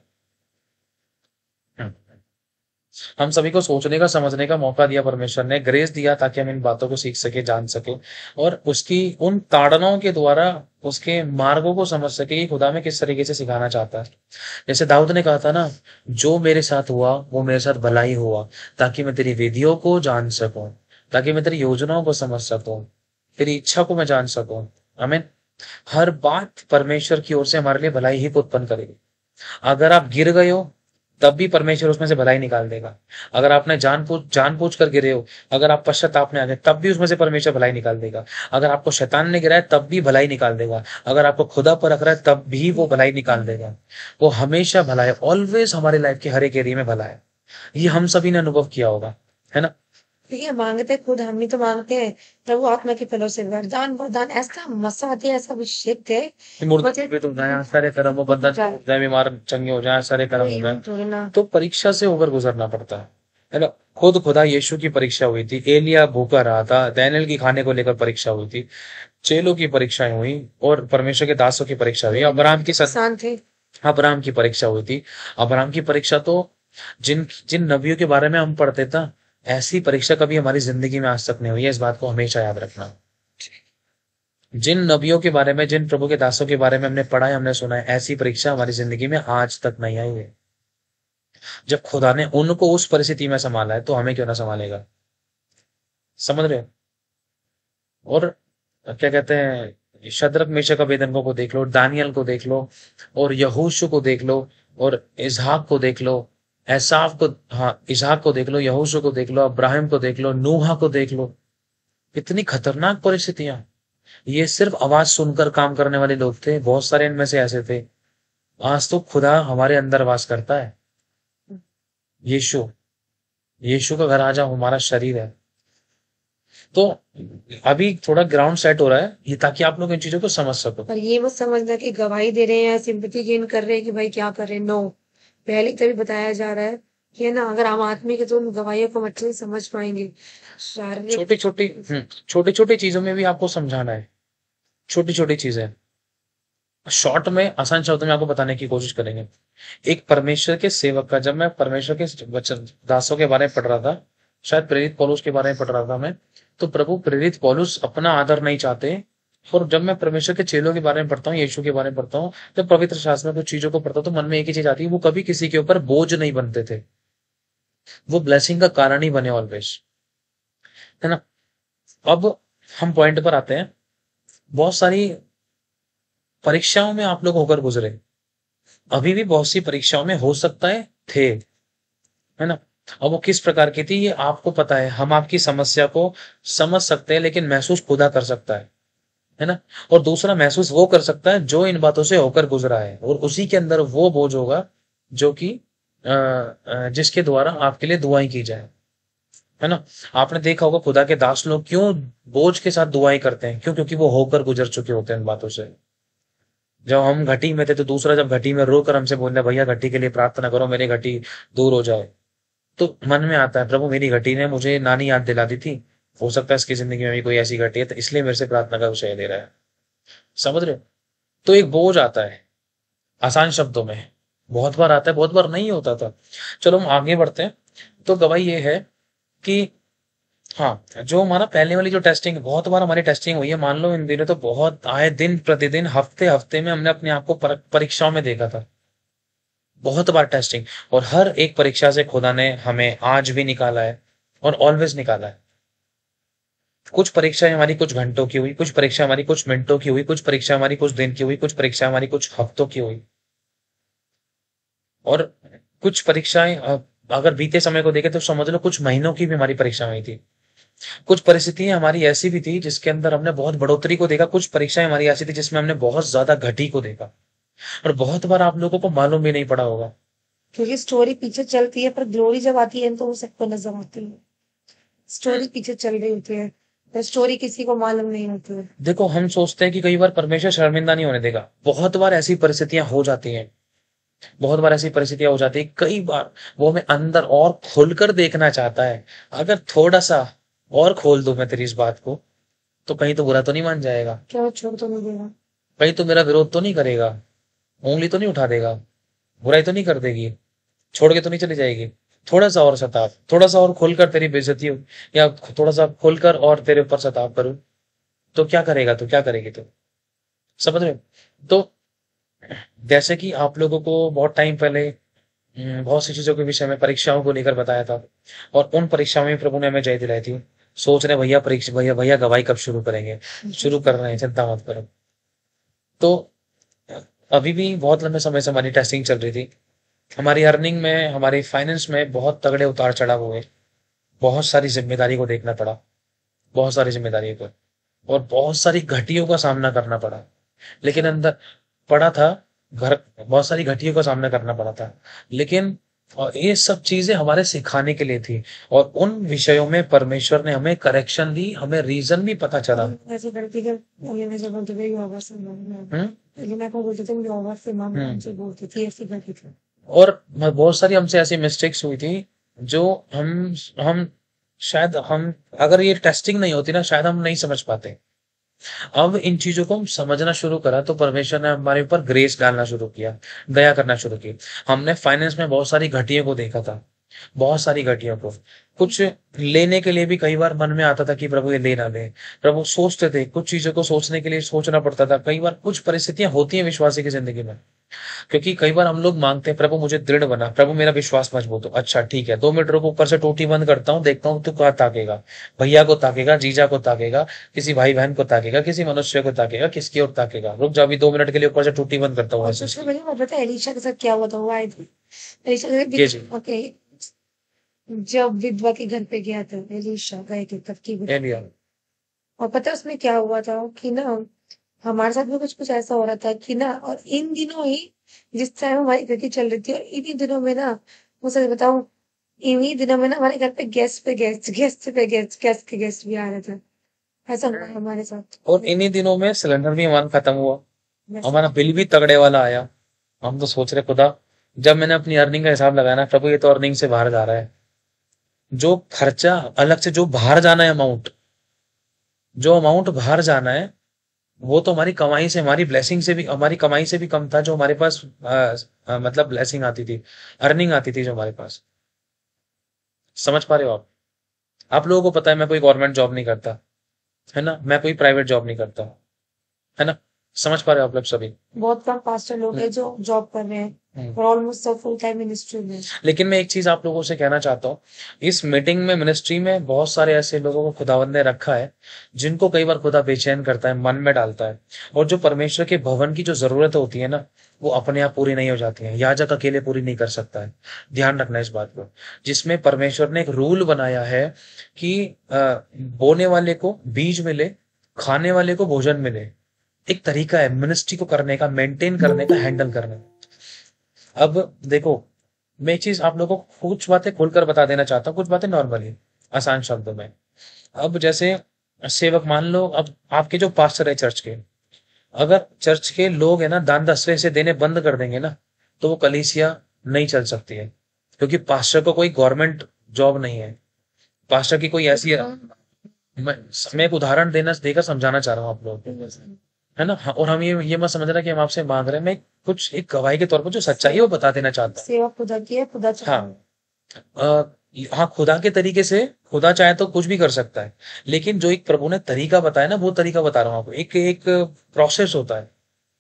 हम सभी को सोचने का, समझने का मौका दिया। परमेश्वर ने ग्रेस दिया ताकि हम इन बातों को सीख सके, जान सके, और उसकी उन ताड़नाओं के द्वारा उसके मार्गों को समझ सके कि खुदा में किस तरीके से सिखाना चाहता है। जैसे दाऊद ने कहा था ना, जो मेरे साथ हुआ वो मेरे साथ भलाई हुआ, ताकि मैं तेरी विधियों को जान सकूं, ताकि मैं तेरी योजनाओं को समझ सकूं, तेरी इच्छा को मैं जान सकूं। आमीन। हर बात परमेश्वर की ओर से हमारे लिए भलाई ही उत्पन्न करेगी। अगर आप गिर गए हो तब भी परमेश्वर उसमें से भलाई निकाल देगा। अगर आपने जानबूझ कर गिरे हो, अगर आप पश्चाताप में आ गए तब भी उसमें से परमेश्वर भलाई निकाल देगा। अगर आपको शैतान ने गिराया तब भी भलाई निकाल देगा। अगर आपको खुदा पर रख रहा है तब भी वो भलाई निकाल देगा। वो हमेशा भला है, ऑलवेज हमारे लाइफ के हर एक एरिया में भला है। ये हम सभी ने अनुभव किया होगा, है ना। देखिए मांगते खुद हम ही तो मांगते हैं, प्रभु आत्मा के फलों से वरदान ऐसा मसा आती है, ऐसा अभिषेक थे मूर्ति पे तो जाए, सारे कर्म वो बंधन हो जाए, बीमार चंगे हो जाए, सारे कर्म हो जाए, थोड़ी ना। तो परीक्षा से होकर गुजरना पड़ता है ना। खुदा यीशु की परीक्षा हुई थी, एलिया भूखा रहा था, दानियेल की खाने को लेकर परीक्षा हुई थी, चेलों की परीक्षाएं हुई, और परमेश्वर के दासों की परीक्षा हुई, किसान थे। अब्राहम की परीक्षा हुई थी। अब्राहम की परीक्षा तो जिन जिन नबियों के बारे में हम पढ़ते थे, ऐसी परीक्षा कभी हमारी जिंदगी में आज तक नहीं हुई है। इस बात को हमेशा याद रखना। जिन नबियों के बारे में, जिन प्रभु के दासों के बारे में हमने पढ़ा है, हमने सुना है, ऐसी परीक्षा हमारी जिंदगी में आज तक नहीं आई है। जब खुदा ने उनको उस परिस्थिति में संभाला है तो हमें क्यों ना संभालेगा। समझ रहे हो। और क्या कहते हैं, शद्रक मेशक अबेदनगो को देख लो, दानियल को देख लो, और यहोशू को देख लो, और इसहाक को देख लो, एसाफ को, हाँ इसहाक को देख लो, यहोशू को देख लो, अब्राहिम को देख लो, नूहा को देख लो। कितनी खतरनाक परिस्थितियां। ये सिर्फ आवाज सुनकर काम करने वाले लोग थे, बहुत सारे इनमें से ऐसे थे। आज तो खुदा हमारे अंदर वास करता है। यीशु यीशु का घर आज हमारा शरीर है। तो अभी थोड़ा ग्राउंड सेट हो रहा है ये, ताकि आप लोग इन चीजों को समझ सको। पर ये मत समझना कि गवाही दे रहे हैं, सिंपैथी गेन कर रहे हैं कि भाई क्या कर रहे हैं। नो, पहले तभी बताया जा रहा है कि है ना, अगर आम आदमी के तो उन गवाहियों को अच्छे से समझ पाएंगे। शारीरिक छोटी छोटी चीजों में भी आपको समझाना है। छोटी छोटी चीजें शॉर्ट में, आसान शब्दों में आपको बताने की कोशिश करेंगे। एक परमेश्वर के सेवक का, जब मैं परमेश्वर के वचन दासों के बारे में पढ़ रहा था, शायद प्रेरित पौलुस के बारे में पढ़ रहा था मैं, तो प्रभु प्रेरित पौलुस अपना आदर नहीं चाहते। और जब मैं परमेश्वर के चेलों के बारे में पढ़ता हूँ, यीशु के बारे में पढ़ता हूँ, जब पवित्र शास्त्र में कुछ चीजों को पढ़ता हूँ, तो मन में एक ही चीज आती है, वो कभी किसी के ऊपर बोझ नहीं बनते थे, वो ब्लेसिंग का कारण ही बने ऑलवेज, है ना। अब हम पॉइंट पर आते हैं। बहुत सारी परीक्षाओं में आप लोग होकर गुजरे, अभी भी बहुत सी परीक्षाओं में हो सकता है थे, है ना। अब वो किस प्रकार की थी ये आपको पता है। हम आपकी समस्या को समझ सकते हैं, लेकिन महसूस खुदा कर सकता है ना। और दूसरा महसूस वो कर सकता है जो इन बातों से होकर गुजरा है, और उसी के अंदर वो बोझ होगा जो कि जिसके द्वारा आपके लिए दुआएं की जाए, है ना। आपने देखा होगा खुदा के दास लोग क्यों बोझ के साथ दुआएं करते हैं, क्यों? क्योंकि वो होकर गुजर चुके होते हैं इन बातों से। जब हम घटी में थे तो दूसरा जब घटी में रोकर हमसे बोल रहा भैया घटी के लिए प्रार्थना करो, मेरी घटी दूर हो जाए, तो मन में आता है प्रभु मेरी घटी ने मुझे नानी याद दिला दी थी, हो सकता है इसकी जिंदगी में भी कोई ऐसी घटी है, तो इसलिए मेरे से प्रार्थना का विषय दे रहा है। समझ रहे हो? तो एक बोझ आता है, आसान शब्दों में बहुत बार आता है, बहुत बार नहीं होता था। चलो हम आगे बढ़ते हैं। तो गवाही ये है कि हाँ, जो हमारा पहले वाली जो टेस्टिंग, बहुत बार हमारी टेस्टिंग हुई है। मान लो इन दिनों तो बहुत आए दिन प्रतिदिन हफ्ते हफ्ते में हमने अपने आप को परीक्षाओं में देखा था, बहुत बार टेस्टिंग। और हर एक परीक्षा से खुदा ने हमें आज भी निकाला है और ऑलवेज निकाला है। कुछ परीक्षाएं हमारी कुछ घंटों की हुई, कुछ परीक्षा हमारी कुछ मिनटों की हुई, कुछ परीक्षा हमारी कुछ दिन की हुई, कुछ परीक्षा हमारी कुछ हफ्तों की हुई, और कुछ परीक्षाएं अगर बीते समय को देखें तो समझ लो कुछ महीनों की भी हमारी परीक्षा हुई थी। कुछ परिस्थितियां हमारी ऐसी भी थी जिसके अंदर हमने बहुत बढ़ोतरी को देखा, कुछ परीक्षाएं हमारी ऐसी थी जिसमें हमने बहुत ज्यादा घटी को देखा, और बहुत बार आप लोगों को मालूम भी नहीं पड़ा होगा। क्योंकि स्टोरी पीछे चलती है, पर ग्लोरी जब आती है तो वो सबको नजर आती है। स्टोरी पीछे चल रही होती है, तो स्टोरी किसी को मालूम नहीं होती है। देखो हम सोचते हैं कि कई बार परमेश्वर शर्मिंदा नहीं होने देगा, बहुत बार ऐसी परिस्थितियां हो जाती हैं, बहुत बार ऐसी परिस्थितियां हो जाती है, कई बार वो हमें अंदर और खुलकर देखना चाहता है। अगर थोड़ा सा और खोल दूं मैं तेरी इस बात को, तो कहीं तो बुरा तो नहीं मान जाएगा, क्या वो छोड़ तो नहीं देगा? कहीं तो मेरा विरोध तो नहीं करेगा, उंगली तो नहीं उठा देगा, बुराई तो नहीं कर देगी, छोड़ के तो नहीं चली जाएगी। थोड़ा सा और सताव, थोड़ा सा और खोलकर तेरी बेइज्जती हो, या थोड़ा सा खोलकर और तेरे ऊपर सताव करूं, तो क्या करेगा? तो क्या करेगी? तो समझ रहे हो? तो जैसे कि आप लोगों को बहुत टाइम पहले बहुत सी चीजों के विषय में परीक्षाओं को लेकर बताया था, और उन परीक्षाओं में प्रभु ने हमें जय दिलाई थी। सोच रहे भैया परीक्षा, भैया भैया गवाही कब शुरू करेंगे? शुरू कर रहे हैं, चिंता मत करो। तो अभी भी बहुत लंबे समय से हमारी टेस्टिंग चल रही थी। हमारी अर्निंग में, हमारी फाइनेंस में बहुत तगड़े उतार चढ़ाव हुए, बहुत सारी जिम्मेदारी को देखना पड़ा, बहुत सारी जिम्मेदारी को, और बहुत सारी घटियों का सामना करना पड़ा। लेकिन अंदर पड़ा था घर, बहुत सारी घटियों का सामना करना पड़ा था, लेकिन और ये सब चीजें हमारे सिखाने के लिए थी, और उन विषयों में परमेश्वर ने हमें करेक्शन दी, हमें रीजन भी पता चला। ऐसे करती कर ये मैं जब बोलते थे योगा से हम्म लेकिन मैं को बोलते थे योगा से माम हम्म हमसे बोलती थी, ऐसी करती थी। और बहुत सारी हमसे ऐसी मिस्टेक्स हुई थी जो हम शायद हम अगर ये टेस्टिंग नहीं होती ना, शायद हम नहीं समझ पाते। अब इन चीजों को हम समझना शुरू करा तो परमेश्वर ने हमारे ऊपर ग्रेस डालना शुरू किया, दया करना शुरू की। हमने फाइनेंस में बहुत सारी घटियों को देखा था, बहुत सारी घटियों को। कुछ लेने के लिए भी कई बार मन में आता था कि प्रभु ये ले ना ले। प्रभु सोचते थे, कुछ चीजों को सोचने के लिए सोचना पड़ता था। कई बार कुछ परिस्थितियां होती हैं विश्वासी की जिंदगी में, क्योंकि कई बार हम लोग मांगते हैं प्रभु मुझे दृढ़ बना, प्रभु मेरा विश्वास मजबूत हो। अच्छा ठीक है, 2 मिनट रुको, ऊपर से टूटी बंद करता हूँ, देखता हूँ तू कहाँ ताकेगा। भैया को ताकेगा, जीजा को ताकेगा, किसी भाई बहन को ताकेगा, किसी मनुष्य को ताकेगा, किसकी ओर ताकेगा? रुक जा, अभी 2 मिनट के लिए ऊपर से टूटी बंद करता हूँ और ऐसे। दूसरा मुझे पता है एलिशा के साथ क्या हुआ था, वो आई थी एलिशा जी जी। ओके, जब विधवा के घर पे गया था, एलिशा गए थे तब की बात। एलिया। और पता है उसमें क्या हुआ था कि ना, हमारे साथ भी कुछ कुछ ऐसा हो रहा था कि ना, और इन दिनों ही जिस टाइम हमारी घर की चल रही थी, और इन्हीं दिनों में ना, मैं सच बताऊं, इन्हीं दिनों में ना हमारे घर पे गेस्ट पे गेस्ट, गेस्ट पे गेस्ट, गेस्ट के गेस्ट भी आ रहे थे। ऐसा हुआ हमारे साथ। और इन्हीं दिनों में सिलेंडर भी हमारा खत्म हुआ, वैसे हमारा बिल भी तगड़े वाला आया। हम तो सोच रहे खुदा, जब मैंने अपनी अर्निंग का हिसाब लगाया ना, प्रभु ये तो अर्निंग से बाहर जा रहा है। जो खर्चा अलग से, जो बाहर जाना है अमाउंट, जो अमाउंट बाहर जाना है, वो तो हमारी कमाई से, हमारी ब्लेसिंग से भी, हमारी कमाई से भी कम था जो हमारे पास मतलब ब्लेसिंग आती थी, अर्निंग आती थी जो हमारे पास। समझ पा रहे हो आप? आप लोगों को पता है मैं कोई गवर्नमेंट जॉब नहीं करता, है ना, मैं कोई प्राइवेट जॉब नहीं करता, है ना। समझ पा रहे हो आप लोग सभी? बहुत कम पास्टर लोग हैं जो जॉब कर रहे हैं, हम्म। और ऑलमोस्ट सब फुल टाइम मिनिस्ट्री में। लेकिन मैं एक चीज आप लोगों से कहना चाहता हूँ, इस मीटिंग में, मिनिस्ट्री में बहुत सारे ऐसे लोगों को खुदावंद ने रखा है जिनको कई बार खुदा बेचैन करता है, मन में डालता है, और जो परमेश्वर के भवन की जो जरूरत होती है ना, वो अपने आप पूरी नहीं हो जाती हैं। याजक अकेले पूरी नहीं कर सकता है, ध्यान रखना इस बात को। जिसमें परमेश्वर ने एक रूल बनाया है कि बोने वाले को बीज मिले, खाने वाले को भोजन मिले। एक तरीका है मिनिस्ट्री को करने का, मेंटेन करने का, हैंडल करने का। अब देखो, मैं एक चीज आप लोगों को कुछ बातें खोलकर बता देना चाहता हूँ, कुछ बातें नॉर्मली आसान शब्दों में। अब जैसे सेवक, मान लो अब आपके जो पास्टर है चर्च के, अगर चर्च के लोग है ना दान दसवें से देने बंद कर देंगे ना, तो वो कलीसिया नहीं चल सकती है। क्योंकि पास्टर को कोई गवर्नमेंट जॉब नहीं है, पास्टर की कोई ऐसी मैं एक उदाहरण देकर समझाना चाह रहा हूँ आप लोगों को, है ना। हाँ, और हम ये मत समझना कि हम आपसे मांग रहे हैं, मैं कुछ एक गवाही के तौर पर जो सच्चाई है वो बता देना चाहता हूँ। सेवा खुदा की है, खुदा चाहे। हाँ, हाँ, खुदा के तरीके से खुदा चाहे तो कुछ भी कर सकता है, लेकिन जो एक प्रभु ने तरीका बताया ना, वो तरीका बता रहा हूँ आपको। एक प्रोसेस होता है।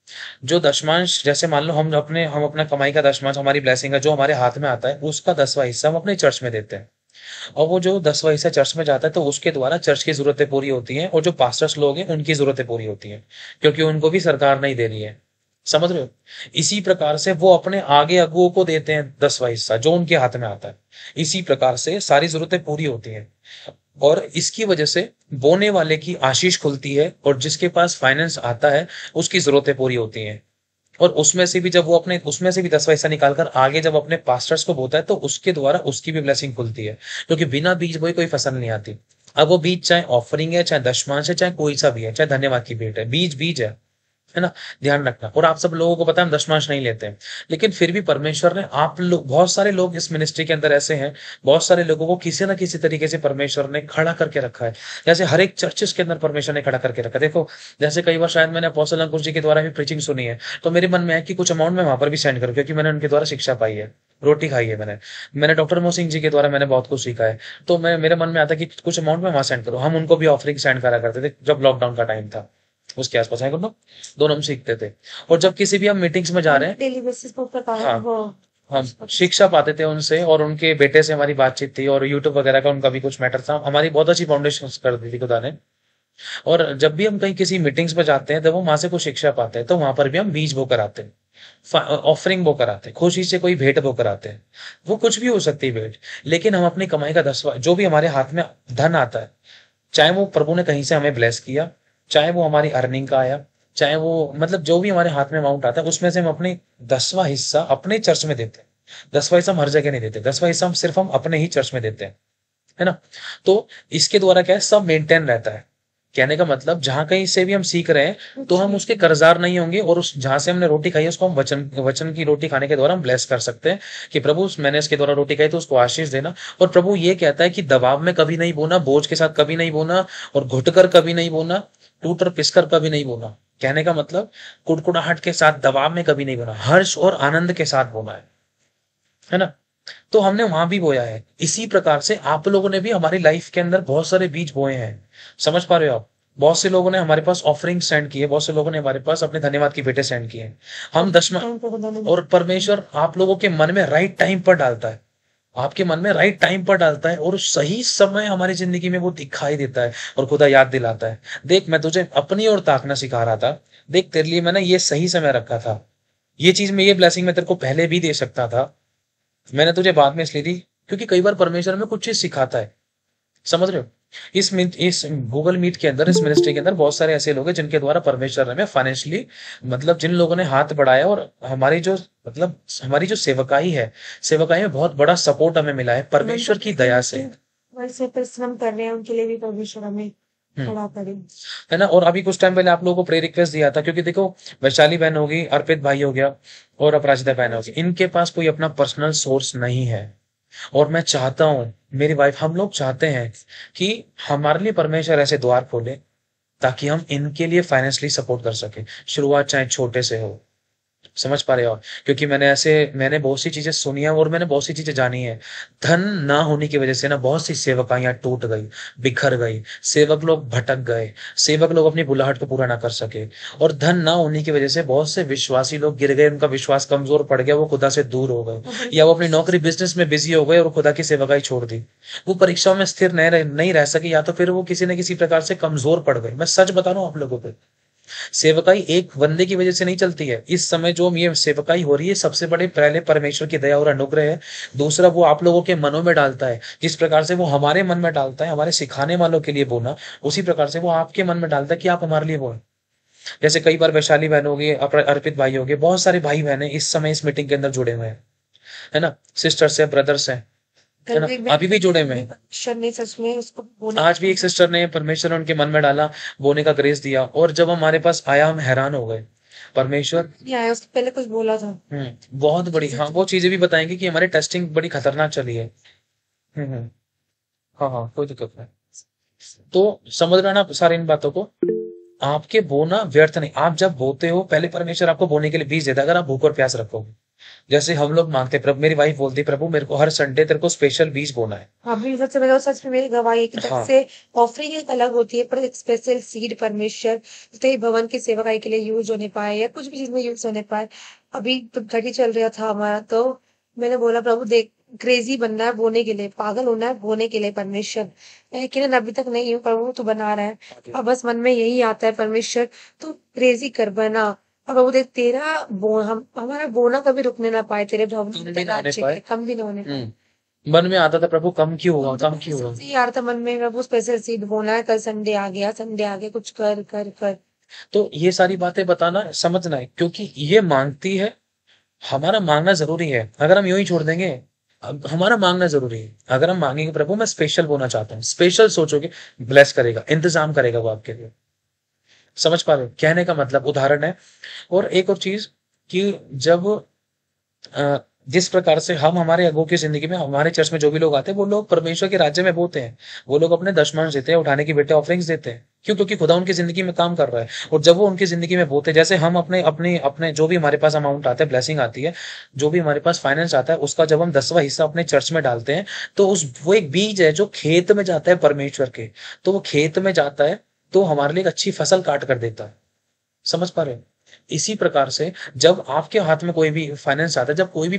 जो दशमांश, जैसे मान लो हम अपना कमाई का दशमांश, हमारी ब्लेसिंग है, जो हमारे हाथ में आता है, उसका 10वां हिस्सा हम अपने चर्च में देते हैं। और वो जो 10वां हिस्सा चर्च में जाता है, तो उसके द्वारा चर्च की जरूरतें पूरी होती हैं, और जो पास्टर्स लोग हैं उनकी जरूरतें पूरी होती हैं, क्योंकि उनको भी सरकार नहीं दे रही है। समझ रहे हो? इसी प्रकार से वो अपने आगे अगुओं को देते हैं 10वां हिस्सा जो उनके हाथ में आता है। इसी प्रकार से सारी जरूरतें पूरी होती हैं, और इसकी वजह से बोने वाले की आशीष खुलती है, और जिसके पास फाइनेंस आता है उसकी जरूरतें पूरी होती हैं। और उसमें से भी जब वो उसमें से भी 10वां हिस्सा निकालकर आगे जब अपने पास्टर्स को बोता है, तो उसके द्वारा उसकी भी ब्लेसिंग खुलती है, क्योंकि बिना बीज बोए कोई फसल नहीं आती। अब वो बीज चाहे ऑफरिंग है, चाहे दशमांश है, चाहे कोई सा भी है, चाहे धन्यवाद की भेंट है, बीज बीज है ना। ध्यान रखना। और आप सब लोगों को पता है हम दशमांश नहीं लेते हैं, लेकिन फिर भी परमेश्वर ने आप लोग, बहुत सारे लोग इस मिनिस्ट्री के अंदर ऐसे हैं, बहुत सारे लोगों को किसी ना किसी तरीके से परमेश्वर ने खड़ा करके रखा है। जैसे हर एक चर्चेस के अंदर परमेश्वर ने खड़ा करके रखा है। देखो, जैसे कई बार शायद मैंने अपोस्टल अंकुश जी के द्वारा भी प्रीचिंग सुनी है, तो मेरे मन में है कि कुछ अमाउंट में वहां पर भी सेंड करूं, क्योंकि मैंने उनके द्वारा शिक्षा पाई है, रोटी खाई है मैंने डॉक्टर मोहसिन जी के द्वारा मैंने बहुत कुछ सीखा है। तो मेरे मन में आता कि कुछ अमाउंट में वहां सेंड करूं। हम उनको भी ऑफरिंग सेंड करा करते थे जब लॉकडाउन का टाइम था, उसके आसपास है दोनों हम सीखते थे। और जब किसी भी हम मीटिंग्स में जा रहे हैं, डेली बेसिस पर हाँ, हम शिक्षा पाते थे उनसे, और उनके बेटे से हमारी बातचीत थी, और यूट्यूब वगैरह का उनका भी कुछ मैटर था। हमारी बहुत अच्छी फाउंडेशन कर दी थी खुदा ने। और जब भी हम कहीं किसी मीटिंग्स में जाते हैं, जब वो वहां से कुछ शिक्षा पाते हैं, तो वहां पर भी हम बीज बोकर आते हैं, ऑफरिंग बोकर आते हैं, खुशी से कोई भेंट बोकर आते हैं। वो कुछ भी हो सकती है भेंट, लेकिन हम अपनी कमाई का 10वां, जो भी हमारे हाथ में धन आता है, चाहे वो प्रभु ने कहीं से हमें ब्लेस किया, चाहे वो हमारी अर्निंग का आया, चाहे वो मतलब जो भी हमारे हाथ में अमाउंट आता है, उसमें से हम अपने 10वां हिस्सा अपने चर्च में देते हैं। 10वां हिस्सा हम हर जगह नहीं देते, 10वां हिस्सा हम अपने ही चर्च में देते हैं, है ना। तो इसके द्वारा क्या है, सब मेंटेन रहता है। कहने का मतलब, जहां कहीं से भी हम सीख रहे हैं, तो हम उसके कर्जदार नहीं होंगे, और उस जहां से हमने रोटी खाई है उसको हम वचन की रोटी खाने के द्वारा हम ब्लेस कर सकते हैं कि प्रभु मैंने इसके द्वारा रोटी खाई तो उसको आशीष देना। और प्रभु ये कहता है कि दबाव में कभी नहीं बोना, बोझ के साथ कभी नहीं बोना, और घुटकर कभी नहीं बोना, टूट और पिसकर कभी नहीं बोना। कहने का मतलब, कुड़कुड़ाहट के साथ, दबाव में कभी नहीं बोना, हर्ष और आनंद के साथ बोना है ना। तो हमने वहां भी बोया है। इसी प्रकार से आप लोगों ने भी हमारी लाइफ के अंदर बहुत सारे बीज बोए हैं। समझ पा रहे हो आप? बहुत से लोगों ने हमारे पास ऑफरिंग सेंड की है, बहुत से लोगों ने हमारे पास अपने धन्यवाद की भेंटें सेंड की है। हम और परमेश्वर आप लोगों के मन में राइट टाइम पर डालता है, आपके मन में राइट टाइम पर डालता है, और सही समय हमारी जिंदगी में वो दिखाई देता है, और खुदा याद दिलाता है, देख मैं तुझे अपनी ओर ताकना सिखा रहा था, देख तेरे लिए मैंने ये सही समय रखा था, ये चीज में, ये ब्लेसिंग मैं तेरे को पहले भी दे सकता था, मैंने तुझे बाद में इसलिए दी। क्योंकि कई बार परमेश्वर में कुछ चीज सिखाता है। समझ रहे हो? इस गूगल मीट के अंदर, इस मिनिस्ट्री के अंदर बहुत सारे ऐसे लोग हैं जिनके द्वारा परमेश्वर ने हमें फाइनेंशियली, मतलब जिन लोगों ने हाथ बढ़ाया, और हमारी जो सेवकाई है, सेवकाई में बहुत बड़ा सपोर्ट हमें मिला है परमेश्वर की दया से। वैसे परिश्रम कर रहे हैं, उनके लिए भी परमेश्वर हमें खड़ा करे, है ना। और अभी कुछ टाइम पहले आप लोगों को प्रे रिक्वेस्ट दिया था, क्योंकि देखो, वैशाली बहन होगी, अर्पित भाई हो गया, और अपराजिता बहन होगी, इनके पास कोई अपना पर्सनल सोर्स नहीं है। और मैं चाहता हूं, मेरी वाइफ, हम लोग चाहते हैं कि हमारे लिए परमेश्वर ऐसे द्वार खोले ताकि हम इनके लिए फाइनेंशियली सपोर्ट कर सके, शुरुआत चाहे छोटे से हो। समझ पा रहे हो? क्योंकि मैंने बहुत सी चीजें सुनी है, और मैंने बहुत सी चीजें जानी है। धन ना होने की वजह से ना बहुत सी सेवकाइयां टूट गई, बिखर गई, सेवक लोग भटक गए, सेवक लोग अपनी बुलाहट को पूरा ना कर सके, और धन ना होने की वजह से बहुत से विश्वासी लोग गिर गए, उनका विश्वास कमजोर पड़ गया, वो खुदा से दूर हो गए, या वो अपनी नौकरी बिजनेस में बिजी हो गए और खुदा की सेवकाई छोड़ दी। वो परीक्षाओं में स्थिर नहीं रह सके, या तो फिर वो किसी न किसी प्रकार से कमजोर पड़ गए। मैं सच बता रहा हूँ आप लोगों को, सेवकाई एक बंदे की वजह से नहीं चलती है। इस समय जो ये सेवकाई हो रही है, सबसे बड़े पहले परमेश्वर की दया और अनुग्रह है। दूसरा, वो आप लोगों के मनों में डालता है। जिस प्रकार से वो हमारे मन में डालता है, हमारे सिखाने वालों के लिए बोलना, उसी प्रकार से वो आपके मन में डालता है कि आप हमारे लिए बोल। जैसे कई बार वैशाली बहन हो गई, अर्पित भाई हो गए, बहुत सारे भाई बहन है इस समय इस मीटिंग के अंदर जुड़े हुए हैं, है ना। सिस्टर्स है, ब्रदर्स है ना, अभी भी जुड़े हुए हैं। परमेश्वर ने सच में उसको बोने आज भी एक सिस्टर ने, परमेश्वर ने उनके मन में डाला, बोने का ग्रेस दिया, और जब हमारे पास आया हम हैरान हो गए। परमेश्वर नहीं आया, उसके पहले कुछ बोला था। बहुत बड़ी, हाँ वो चीजें भी बताएंगे कि हमारी टेस्टिंग बड़ी खतरनाक चली है। हम्म। हाँ हाँ, कोई दिक्कत नहीं। तो समझ रहे हैं ना आप सारी इन बातों को। आपके बोना व्यर्थ नहीं। आप जब बोते हो, पहले परमेश्वर आपको बोने के लिए बीज देता है, अगर आप भूख और प्यास रखोगे। जैसे हम लोग मांगते हैं, प्रभु, मेरी वाइफ बोलती है, प्रभु मेरे को हर संडे तेरे को स्पेशल बीज बोना है। अभी सबसे पहले सच में मेरी गवाही की तरफ हाँ। से ऑफरिंग एक अलग होती है, पर एक स्पेशल सीड परमेश्वर तो भवन की सेवकाई के लिए यूज होने पाए या कुछ भी चीज में यूज होने पाए। अभी तो घड़ी चल रहा था हमारा, तो मैंने बोला प्रभु देख, क्रेजी बनना है बोने के लिए, पागल होना है बोने के लिए परमेश्वर, लेकिन अभी तक नहीं हूँ प्रभु, तू बना रहा है। अब बस मन में यही आता है परमेश्वर तू क्रेजी कर बना। अब प्रभु देख तेरा हमारा बोना कभी रुकने ना पाए, तेरे भवन कम भी ना होने राज्य पाए। के कम भी ना होने पाए। मन में आता था, प्रभु कम क्यों होगा, कम क्यों होगा। सबसे यार था मन में प्रभु स्पेशल सीट बोना है, कल संडे आ गया, संडे आ गया, कुछ कर कर कर। तो ये सारी बातें बताना, समझना है, क्योंकि ये मांगती है। हमारा मांगना जरूरी है। अगर हम यूं ही छोड़ देंगे, हमारा मांगना जरूरी है। अगर हम मांगेंगे, प्रभु मैं स्पेशल बोना चाहता हूँ, स्पेशल सोचोगे, ब्लेस करेगा, इंतजाम करेगा वो आपके लिए। समझ पा रहे हो कहने का मतलब, उदाहरण है। और एक और चीज कि जब जिस प्रकार से हम हमारे अगुओं की जिंदगी में, हमारे चर्च में जो भी लोग आते हैं, वो लोग परमेश्वर के राज्य में बोते हैं। वो लोग अपने दशमांश देते हैं, उठाने की बेटे ऑफरिंग्स देते हैं। क्यों? क्योंकि खुदा उनकी जिंदगी में काम कर रहा है। और जब वो उनकी जिंदगी में बोते, जैसे हम अपने अपने अपने जो भी हमारे पास अमाउंट आता है, ब्लेसिंग आती है, जो भी हमारे पास फाइनेंस आता है, उसका जब हम 10वां हिस्सा अपने चर्च में डालते हैं, तो वो एक बीज है जो खेत में जाता है परमेश्वर के। तो वो खेत में जाता है, तो हमारे लिए एक अच्छी फसल काट कर देता है। समझ पा रहे हो? इसी प्रकार से जब आपके हाथ में कोई भी फाइनेंस आता है,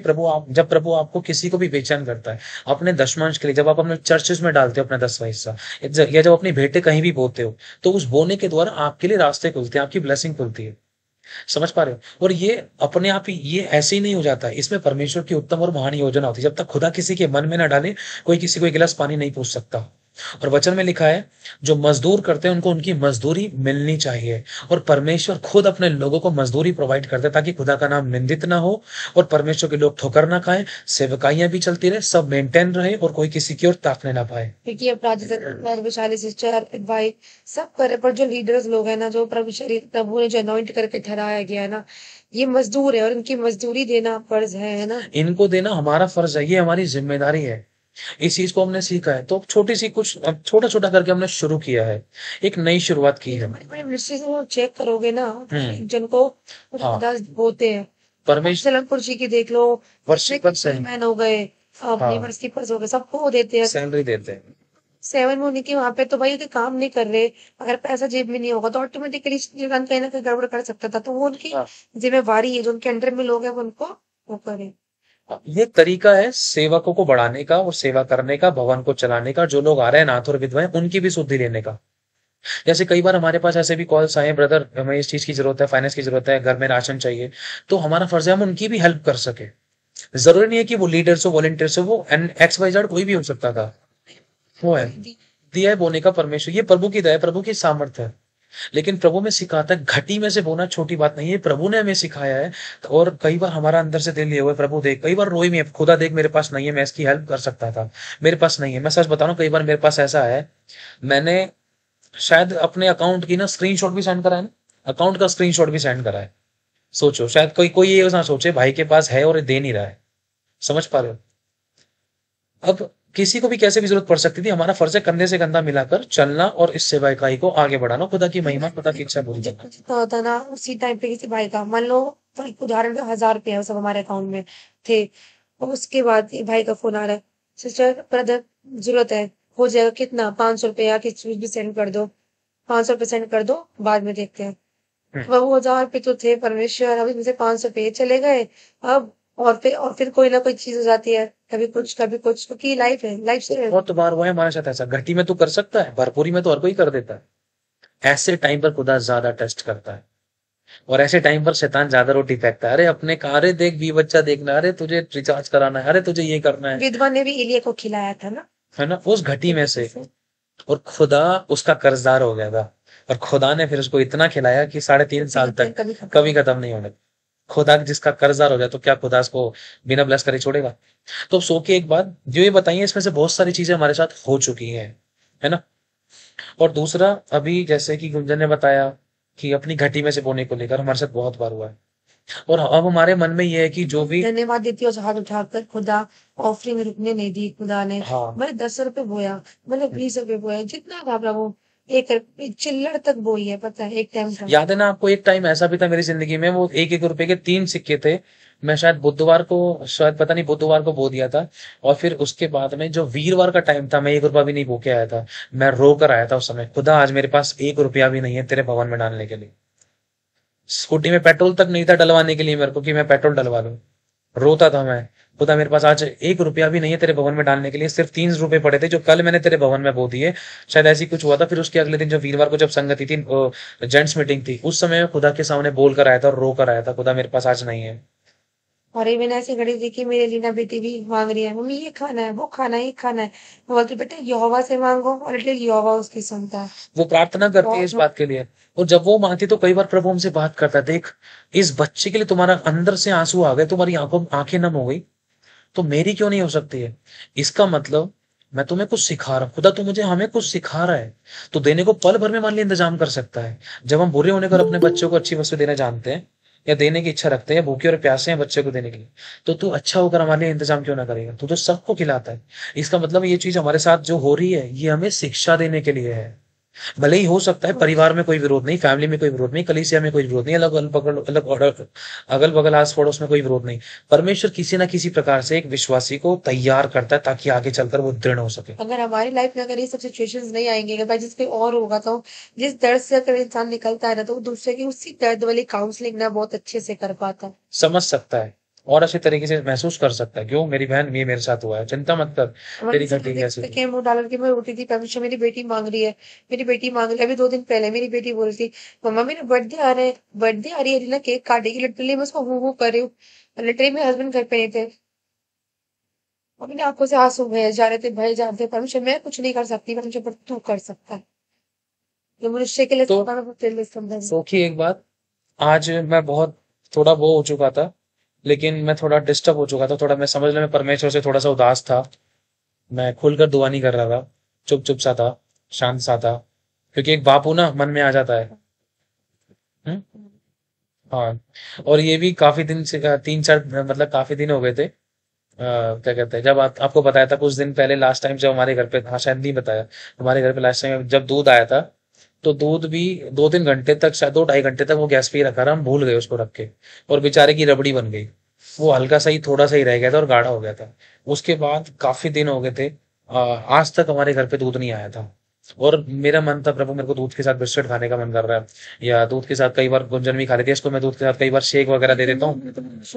जब प्रभु आपको किसी को भी बेचैन करता है अपने दशमांश के लिए, जब आप अपने चर्चेस में डालते हो अपना 10वां हिस्सा, या जब अपनी भेंटें कहीं भी बोते हो, तो उस बोने के द्वारा आपके लिए रास्ते खुलते हैं, आपकी ब्लेसिंग खुलती है। समझ पा रहे हो? और ये अपने आप ही, ये ऐसे ही नहीं हो जाता है। इसमें परमेश्वर की उत्तम और महान योजना होती है। जब तक खुदा किसी के मन में ना डाले, कोई किसी को एक गिलास पानी नहीं पूछ सकता। और वचन में लिखा है, जो मजदूर करते हैं उनको उनकी मजदूरी मिलनी चाहिए। और परमेश्वर खुद अपने लोगों को मजदूरी प्रोवाइड करते हैं, ताकि खुदा का नाम निंदित ना हो और परमेश्वर के लोग ठोकर ना खाएं, सेवकाइयां भी चलती रहे, सब मेंटेन रहे, और कोई किसी की ओर ताकने ना पाए। क्योंकि अब विशाली सिस्टर, अर्पित भाई सब करे, पर जो लीडर्स लोग हैं ना, जो प्रभु ने जो अनॉइंट करके ठहराया गया है ना, ये मजदूर है और इनकी मजदूरी देना फर्ज है ना। इनको देना हमारा फर्ज है, ये हमारी जिम्मेदारी है। इस चीज को हमने सीखा है, तो छोटी सी कुछ छोटा छोटा करके हमने शुरू किया है, एक नई शुरुआत की है। बड़े बड़े मिनिस्ट्री से वो चेक करोगे ना, जिनको हाँ। होते हैं, परमेश्वर सलमपुर जी की देख लो, वर्षिपर्स है, मैन हो गए, अपने वर्षिपर्स हो गए, सबको वो देते हैं सैलरी देते हैं। 7 में होने के वहां पे, तो भाई ये काम नहीं कर रहे, अगर पैसा जेब में नहीं होगा तो ऑटोमेटिकली जीवन कहीं ना कहीं गड़बड़ कर सकता था। तो वो उनकी जिम्मेवारी है, जो उनके अंडर में लोग हैं, वो उनको वो करे। ये तरीका है सेवकों को बढ़ाने का और सेवा करने का, भवन को चलाने का। जो लोग आ रहे हैं अनाथ और विधवाएं, उनकी भी शुद्धि लेने का। जैसे कई बार हमारे पास ऐसे भी कॉल्स आए, ब्रदर हमें इस चीज की जरूरत है, फाइनेंस की जरूरत है, घर में राशन चाहिए, तो हमारा फर्ज है हम उनकी भी हेल्प कर सके। जरूरी नहीं है कि वो लीडर्स हो, वॉलंटियर्स हो, वो XYZ कोई भी हो सकता था। वो है दिया है बोने का परमेश्वर, ये प्रभु की दया, प्रभु की सामर्थ्य है। लेकिन प्रभु में सिखाता है, घटी में से बोना छोटी बात नहीं है, प्रभु ने हमें सिखाया है। और कई बार हमारा अंदर से दिल लिए हुए, प्रभु देख, कई बार रोई में, खुदा देख मेरे पास नहीं है, मैं इसकी हेल्प कर सकता था, मेरे पास नहीं है। मैं सच बता रहा हूँ, कई बार मेरे पास ऐसा है, मैंने शायद अपने अकाउंट की ना स्क्रीनशॉट भी सेंड करा है ना, अकाउंट का स्क्रीनशॉट भी सेंड करा है। सोचो, शायद कोई कोई ये ना सोचे भाई के पास है और दे नहीं रहा है। समझ पा रहे हो? अब किसी को भी कैसे भी जरूरत पड़ सकती थी, हमारा फर्ज है कंधे से कंधा मिलाकर चलना और इस सेवा इकाई को आगे बढ़ाना, खुदा की महिमा, खुदा की इच्छा पूरी करना। जितना होता ना, उसी टाइम पे किसी भाई का, मान लो उदाहरण का 1000 रुपया है, सब हमारे अकाउंट में थे, और उसके बाद भाई का फोन आ रहा है, सिस्टर ब्रदर जरूरत है, हो जाएगा कितना, 500 रुपया की चीज भी सेंड कर दो, 500 रुपये सेंड कर दो, बाद में देखते हैं। वो 1000 रुपये तो थे परमेश्वर, अभी मुझे 500 रुपये चले गए। अब और फिर कोई ना कोई चीज हो जाती है, कभी कुछ क्योंकि लाइफ है, लाइफ से बहुत बार हुआ है हमारे साथ ऐसा। घटी में तो कर सकता है, भरपूरी में तो हर कोई कर देता है। ऐसे टाइम पर खुदा ज्यादा टेस्ट करता है, और ऐसे टाइम पर शैतान ज्यादा रोटी फेंकता है। अरे अपने का, अरे देख बी बच्चा देखना, अरे तुझे रिचार्ज कराना है, अरे तुझे ये करना विधवा ने भी एलिया को खिलाया था ना, है ना, उस घटी में से। और खुदा उसका कर्जदार हो गया था, और खुदा ने फिर उसको इतना खिलाया कि 3.5 साल तक कभी खत्म नहीं होने। खुदा जिसका कर्जदार हो गया, तो क्या खुदा उसको बिना ब्लेस करे छोड़ेगा? तो सो के एक बात जो ये बताइए, इसमें से बहुत सारी चीजें हमारे साथ हो चुकी हैं, है ना। और दूसरा, अभी जैसे कि गुंजन ने बताया कि अपनी घटी में से बोने को लेकर हमारे साथ बहुत बार हुआ है, और अब हमारे मन में ये है कि जो भी, धन्यवाद देती हूँ हाथ उठाकर, खुदा ऑफरिंग रुकने नहीं दी खुदा ने। हाँ, मैंने 10 रुपए बोया, मैंने 20 रुपए बोया, जितना था प्रभु, एक चिल्लड़ तक बोई है, पता है, एक टाइम था। याद है ना आपको, एक टाइम ऐसा भी था मेरी जिंदगी में, वो 1-1 रुपए के 3 सिक्के थे। मैं शायद बुधवार को, शायद पता नहीं बुधवार को बो दिया था, और फिर उसके बाद में जो वीरवार का टाइम था, मैं 1 रुपया भी नहीं बो के आया था। मैं रो कर आया था उस समय, खुदा आज मेरे पास 1 रुपया भी नहीं है तेरे भवन में डालने के लिए। स्कूटी में पेट्रोल तक नहीं था डलवाने के लिए मेरे को, कि मैं पेट्रोल डलवा लूं। रोता था मैं, खुदा मेरे पास आज 1 रुपया भी नहीं है तेरे भवन में डालने के लिए, सिर्फ 3 रुपए पड़े थे जो कल मैंने तेरे भवन में बो दिए। शायद ऐसी कुछ हुआ था। फिर उसके अगले दिन जो वीरवार को जब संगति थी, जेंट्स मीटिंग थी, उस समय मैं खुदा के सामने बोल कर आया था और रो कर आया था, खुदा मेरे पास आज नहीं है। और ये मैंने ऐसी घड़ी देखी, मेरे लीना बेटी भी मांग रही है, मम्मी ये खाना है, वो खाना है, ये खाना है। मैं बोलती बेटा यहोवा से मांगो, और लिटिल यहोवा उसकी सुनता है। वो प्रार्थना करती है इस बात के लिए, और जब वो मांगती तो कई बार प्रभु हमसे बात करता है, देख इस बच्चे के लिए तुम्हारा अंदर से आंसू आ गए, तुम्हारी आंखें नम हो गई, तो मेरी क्यों नहीं हो सकती है? इसका मतलब मैं तुम्हें कुछ सिखा रहा हूं, खुदा तो मुझे हमें कुछ सिखा रहा है। तो देने को पल भर में मान ली इंतजाम कर सकता है। जब हम बुरे होने पर अपने बच्चों को अच्छी वस्तु देना जानते हैं, या देने की इच्छा रखते हैं, या भूखे और प्यासे हैं बच्चे को देने के लिए, तो तू अच्छा होकर हमारे लिए इंतजाम क्यों ना करेगा? तू तो सबको खिलाता है। इसका मतलब ये चीज हमारे साथ जो हो रही है, ये हमें शिक्षा देने के लिए है। भले ही हो सकता है परिवार में कोई विरोध नहीं, फैमिली में कोई विरोध नहीं, कलीसिया में कोई विरोध नहीं, अगल बगल आस पड़ोस में कोई विरोध नहीं। परमेश्वर किसी ना किसी प्रकार से एक विश्वासी को तैयार करता है ताकि आगे चलकर वो दृढ़ हो सके। अगर हमारी लाइफ में अगर ये सब सिचुएशंस नहीं आएंगे, अगर भाई जिसके और होगा, तो जिस दर्द से अगर इंसान निकलता है ना, तो वो दूसरे की उसी दर्द वाली काउंसलिंग ना बहुत अच्छे से कर पाता है, समझ सकता है और अच्छे तरीके से महसूस कर सकता है। क्यों मेरी बहन, ये मेरे साथ हुआ है, चिंता मत कर, तेरी घटी कैसे के मुंह डाल के मैं रोटी थी, परमेश्वर मेरी बेटी मांग रही है, मेरी बेटी मांग रही है। अभी 2 दिन पहले मेरी बेटी बोल रही थी, मम्मा मेरा बर्थडे आ रहा है, बर्थडे आ रही है, रीना केक काटेगी। लिटरली मैं उसको हूँ कर रही हूँ, लिटरली मेरे हस्बैंड घर पे नहीं थे, अपनी आंखों से आंसू बहे जा रहे थे, बहे जा रहे थे। परमेश्वर मैं कुछ नहीं कर सकती, परमेश्वर पर तू कर सकता है, जो मनुष्य के लिए तो संभव है, वो तेरे लिए संभव है। सोखी एक बात, आज मैं बहुत थोड़ा वो हो चुका था, लेकिन मैं थोड़ा डिस्टर्ब हो चुका था, थोड़ा मैं समझ में परमेश्वर से थोड़ा सा उदास था। मैं खुलकर दुआ नहीं कर रहा था, चुप चुप सा था, शांत सा था, क्योंकि एक बापू ना मन में आ जाता है। हम्म? हाँ। और ये भी काफी दिन से, 3-4 मतलब काफी दिन हो गए थे। क्या कहते हैं, जब आपको बताया था कुछ दिन पहले, लास्ट टाइम जब हमारे घर पे, हाँ शायद नहीं बताया, हमारे घर पे लास्ट टाइम जब दूध आया था, तो दूध भी 2-3 घंटे तक, शायद 2-2.5 घंटे तक वो गैस पे ही रखा रहा, हम भूल गए उसको रख के, और बेचारे की रबड़ी बन गई। वो हल्का सा ही, थोड़ा सा ही रह गया था और गाढ़ा हो गया था। उसके बाद काफी दिन हो गए थे, आज तक हमारे घर पे दूध नहीं आया था। और मेरा मन था, प्रभु मेरे को दूध के साथ बिस्किट खाने का मन कर रहा है, या दूध के साथ कई बार गुंजन भी खा लेती है इसको, मैं दूध के साथ कई बार शेक वगैरह दे देता हूँ।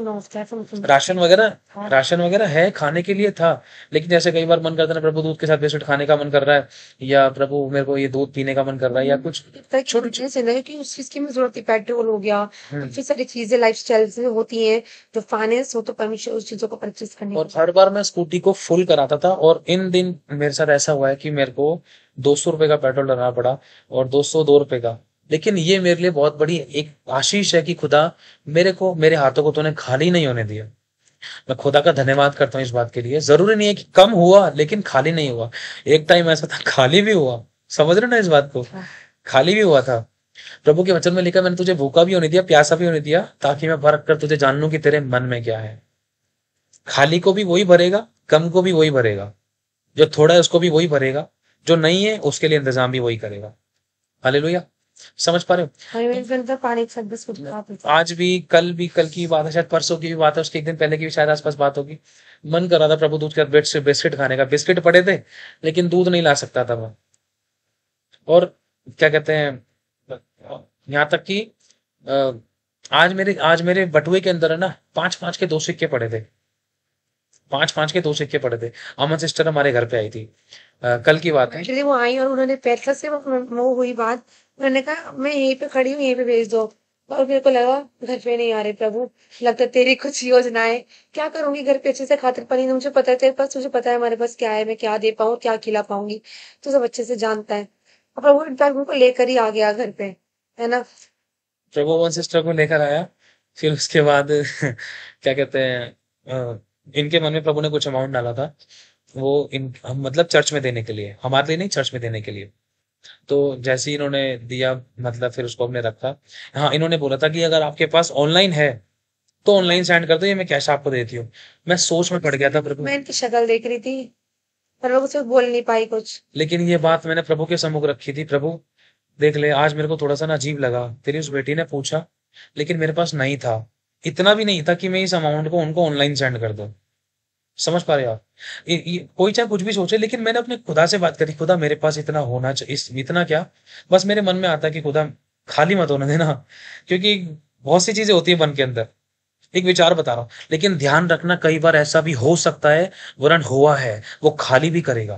राशन वगैरह है, खाने के लिए था, लेकिन जैसे कई बार मन करता है ना, प्रभु दूध के साथ बिस्किट खाने का मन कर रहा है, या प्रभु मेरे को ये दूध पीने का मन कर रहा है, या कुछ छोटी छोटी से ना, कि उस चीज की जरूरत है, पेट्रोल हो गया, हम्म। काफी सारी चीजें लाइफ स्टाइल से होती हैं, जो फाइनेंस हो, तो परमेश्वर उस चीजों को परचेज करने और हर बार मैं स्कूटी को फुल कराता था, और इन दिन मेरे साथ ऐसा हुआ है कि मेरे को 200 रुपए का पेट्रोल डालना पड़ा, और 202 रुपए का। लेकिन ये मेरे लिए बहुत बड़ी एक आशीष है कि खुदा मेरे हाथों को तूने खाली नहीं होने दिया। मैं खुदा का धन्यवाद करता हूँ इस बात के लिए। जरूरी नहीं है कि कम हुआ, लेकिन खाली नहीं हुआ। एक टाइम ऐसा था खाली भी हुआ, समझ रहे ना इस बात को, खाली भी हुआ था। प्रभु के वचन में लिखा, मैंने तुझे भूखा भी होने दिया, प्यासा भी होने दिया, ताकि मैं परख कर तुझे जान लूं कि तेरे मन में क्या है। खाली को भी वही भरेगा, कम को भी वही भरेगा, जो थोड़ा है उसको भी वही भरेगा, जो नहीं है उसके लिए इंतजाम भी वही करेगा। हालेलुया। समझ पा रहे हो? मेरे husband तो पानी के साथ बिस्कुट खाते थे। आज भी, कल की बात है, शायद परसों की भी बात है, उसके एक दिन पहले की भी शायद आसपास बात होगी। मन कर रहा था प्रभु दूध के साथ बिस्किट खाने का, बिस्किट पड़े थे, लेकिन दूध नहीं ला सकता था मैं। और क्या कहते हैं, यहाँ तक कि आज मेरे बटुए के अंदर है ना, 5-5 के 2 सिक्के पड़े थे, 5-5 के 2 सिक्के पड़े थे। अमन सिस्टर हमारे घर पे आई थी, कल की बात है। एक्चुअली वो आई और उन्होंने पैसा से वो हुई बात, मैंने कहा मैं यहीं पे खड़ी हूँ, यहीं पे भेज दो। और मेरे को लगा घर पे नहीं आ रहे प्रभु, लगता है तेरी कुछ योजनाएं। क्या करूंगी घर पे अच्छे से, खातिर पनी मुझे पता है तेरे पास, मुझे पता है हमारे पास क्या है, मैं क्या दे पाऊँ, क्या खिला पाऊंगी, तो सब अच्छे से जानता है। और प्रभु इनफैक्ट मेरे को लेकर ही आ गया घर पे, है ना। प्रभु वन सिस्टर को लेकर आया। फिर उसके बाद क्या कहते हैं, इनके मन में प्रभु ने कुछ अमाउंट डाला था, वो मतलब चर्च में देने के लिए, हमारे लिए नहीं, चर्च में देने के लिए। तो जैसे ही इन्होंने दिया, मतलब फिर उसको हमने रखा। हाँ, इन्होंने बोला था कि अगर आपके पास ऑनलाइन है तो ऑनलाइन सेंड कर दो, ये मैं कैश आपको देती हूँ। मैं सोच में पड़ गया था प्रभु, मैं इनकी शक्ल देख रही थी, पर मैं कुछ बोल नहीं पाई कुछ। लेकिन ये बात मैंने प्रभु के सम्मुख रखी थी। प्रभु देख ले, आज मेरे को थोड़ा सा ना अजीब लगा, तेरी उस बेटी ने पूछा लेकिन मेरे पास नहीं था, इतना भी नहीं था कि मैं इस अमाउंट को उनको ऑनलाइन सेंड कर दूं। समझ पा रहे हो आप? कोई चाहे कुछ भी सोचे, लेकिन मैंने अपने खुदा से बात करी, खुदा मेरे पास इतना होना चाहिए, इतना क्या, बस मेरे मन में आता है कि खुदा खाली मत होने देना, क्योंकि बहुत सी चीजें होती है मन के अंदर। एक विचार बता रहा हूं, लेकिन ध्यान रखना, कई बार ऐसा भी हो सकता है, वरन हुआ है, वो खाली भी करेगा,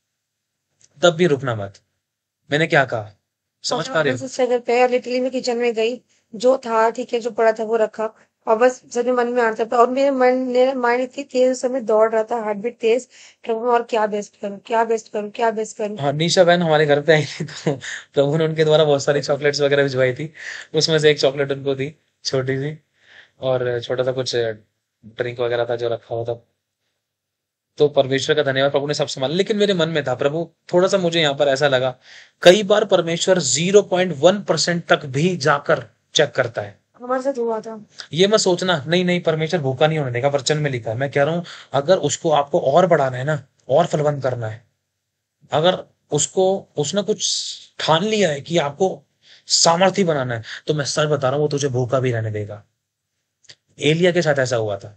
तब भी रुकना मत। मैंने क्या कहा, समझ पा रहे मैं हो? सिस्टर घर पे लिटरली मैं किचन में गई, जो था ठीक है, जो पड़ा था वो रखा, और बस सच में मन में आता था, और मेरा माइंड इतनी तेज उस समय दौड़ रहा था, हार्ट बीट तेज, प्रभु मैं और क्या बेस्ट करूं, क्या बेस्ट करूं, क्या बेस्ट करूं। हाँ, निशा बहन हमारे घर पे आई थी, तो प्रभु ने उनके द्वारा बहुत सारी चॉकलेट्स वगैरह भिजवाई थी। उसमें से एक चॉकलेट उनको दी, छोटी सी, और छोटा सा कुछ ड्रिंक वगैरह था जो रखा हुआ था। तो परमेश्वर का धन्यवाद, प्रभु ने सब संभाला। लेकिन मेरे मन में था, प्रभु थोड़ा सा मुझे यहाँ पर ऐसा लगा, कई बार परमेश्वर 0.1% तक भी जाकर चेक करता है। हमारे साथ हुआ था। ये मत सोचना नहीं नहीं परमेश्वर भूखा नहीं होने देगा, वचन में लिखा है। मैं कह रहा हूं, अगर उसको आपको और बढ़ाना है ना, और फलवंत करना है, अगर उसको उसने कुछ ठान लिया है कि आपको सामर्थ्य बनाना है, तो मैं सच बता रहा हूं, वो तुझे भूखा भी रहने देगा। एलिया के साथ ऐसा हुआ था,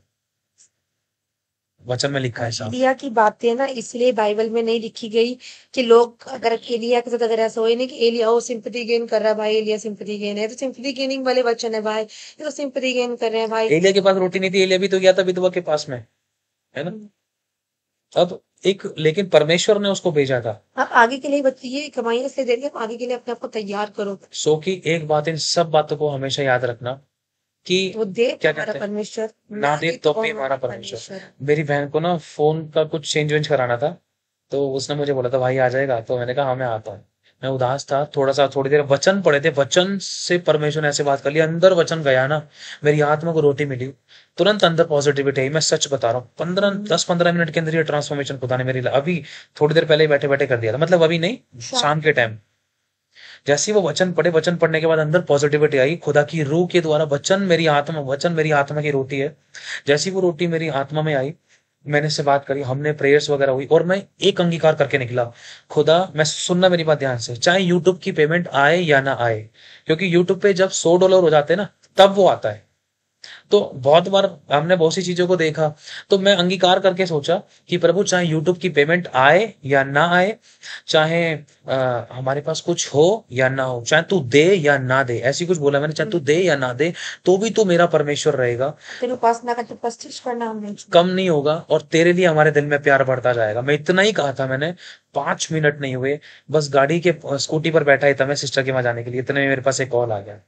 वचन में लिखा है साफ। एलिया की बातें ना इसलिए बाइबल में नहीं लिखी गई कि लोग अगर एलिया के साथ अगर ऐसा हो, नहीं कि एलिया हो सिंपैथी गेन कर रहा है भाई, एलिया सिंपैथी गेन है, तो सिंपैथी गेनिंग वाले वचन है भाई, ये तो सिंपैथी गेन कर रहे हैं भाई। एलिया के पास रोटी नहीं थी, एलिया भी तो गया था विधवा के पास में, है ना। अब एक, लेकिन परमेश्वर ने उसको भेजा था। आप आगे के लिए बताइए, कमाइए इसलिए दे रही है, आप आगे के लिए अपने आप को तैयार करो। सो कि एक बात, इन सब बातों को हमेशा याद रखना कि वो दे तो क्या हमारा कहते हैं, परमेश्वर, ना दे तो भी हमारा परमेश्वर। मेरी बहन को ना फोन का कुछ चेंज वेंज कराना था, तो उसने मुझे बोला था भाई आ जाएगा, तो मैंने कहा हाँ मैं आता हूँ। मैं उदास था थोड़ा सा, थोड़ी देर वचन पढ़े थे, वचन से परमेश्वर ने ऐसे बात कर लिया, अंदर वचन गया ना, मेरी आत्मा को रोटी मिली, तुरंत अंदर पॉजिटिविटी आई। मैं सच बता रहा हूँ, 10-15 मिनट के अंदर ये ट्रांसफॉर्मेशन खुदा ने मेरी अभी थोड़ी देर पहले बैठे बैठे कर दिया था, मतलब अभी नहीं, शाम के टाइम। जैसे ही वो वचन पढ़े, वचन पढ़ने के बाद अंदर पॉजिटिविटी आई, खुदा की रूह के द्वारा, वचन मेरी आत्मा, वचन मेरी आत्मा की रोटी है। जैसी वो रोटी मेरी आत्मा में आई, मैंने इससे बात करी, हमने प्रेयर्स वगैरह हुई, और मैं एक अंगीकार करके निकला, खुदा, मैं सुनना मेरी बात ध्यान से, चाहे यूट्यूब की पेमेंट आए या ना आए, क्योंकि यूट्यूब पे जब $100 हो जाते हैं ना, तब वो आता है। तो बहुत बार हमने बहुत सी चीजों को देखा, तो मैं अंगीकार करके सोचा कि प्रभु चाहे यूट्यूब की पेमेंट आए या ना आए, चाहे हमारे पास कुछ हो या ना हो, चाहे तू दे या ना दे, ऐसी कुछ बोला मैंने, चाहे तू दे या ना दे, तो भी तू मेरा परमेश्वर रहेगा, तेरे उपासना का जो प्रस्तिष्ठ करना हमने कम नहीं होगा, और तेरे लिए हमारे दिल में प्यार बढ़ता जाएगा। मैं इतना ही कहा था मैंने, 5 मिनट नहीं हुए, बस गाड़ी के स्कूटी पर बैठा ही था मैं सिस्टर के वहां जाने के लिए, इतने में मेरे पास एक कॉल आ गया,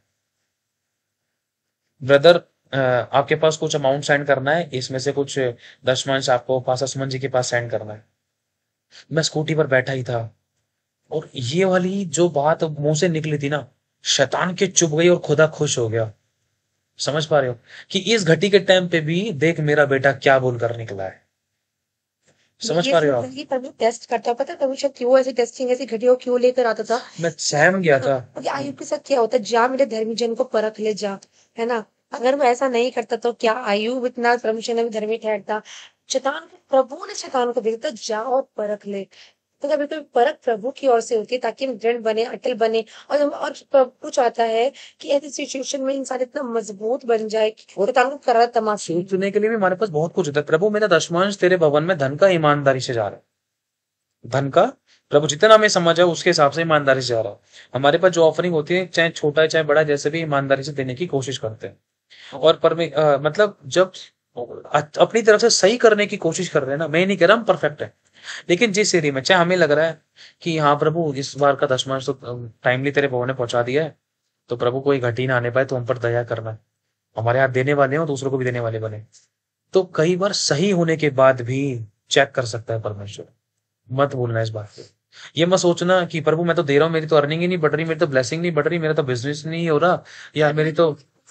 ब्रदर आपके पास कुछ अमाउंट सेंड करना है, इसमें से कुछ दशमांश आपको पासा सुमन जी के पास सेंड करना है। मैं स्कूटी पर बैठा ही था, और ये वाली जो बात मुंह से निकली थी ना, शैतान के चुभ गई और खुदा खुश हो गया। समझ पा रहे हो कि इस घटी के टाइम पे भी देख मेरा बेटा क्या बोलकर निकला है। समझ पा रहे हो आप? प्रभु टेस्ट करता है, पता है प्रभु क्यों ऐसी टेस्टिंग, ऐसी घटिया क्यों लेकर आता था। मैं सहम गया था। आयुब के साथ क्या होता है, जा मेरे धर्मी जन को परख ले जा, है ना। अगर वो ऐसा नहीं करता तो क्या आयुब इतना परमेश्वर में धर्मी ठहरता। शैतान प्रभु ने शैतान को भेजा था, जा और परख ले। तो कभी कभी परख प्रभु की ओर से होती है, ताकि हम दृढ़ बने, अटल बने, और प्रभु चाहता है कि ऐसी सिचुएशन में इंसान इतना मजबूत बन जाए कि शैतान को करा तमाशा। सुनने के लिए भी हमारे पास बहुत कुछ होता है। प्रभु मेरा दशमांश तेरे भवन में धन का ईमानदारी से जा रहा है, धन का, प्रभु जितना हमें समझ है उसके हिसाब से ईमानदारी से जा रहा है। हमारे पास जो ऑफरिंग होती है, चाहे छोटा है चाहे बड़ा, जैसे भी ईमानदारी से देने की कोशिश करते हैं। और मतलब जब अपनी तरफ से सही करने की कोशिश कर रहे हैं ना, मैं नहीं कह रहा हम परफेक्ट है, लेकिन जिस एरिया में चाहे हमें लग रहा है कि हाँ प्रभु इस बार का दशमांश तो टाइमली तेरे भवन ने पहुंचा दिया है, तो प्रभु कोई घटी ना आने पाए, तो हम पर दया करना। हमारे हाथ देने वाले हो, दूसरों को भी देने वाले बने। तो कई बार सही होने के बाद भी चेक कर सकता है परमेश्वर। मत भूलना इस बात को। ये मत सोचना कि प्रभु मैं तो दे रहा हूँ, मेरी तो अर्निंग ही नहीं बढ़ रही, मेरी तो ब्लेसिंग नहीं बढ़ रही, मेरा तो बिजनेस नहीं हो रहा, या मेरी तो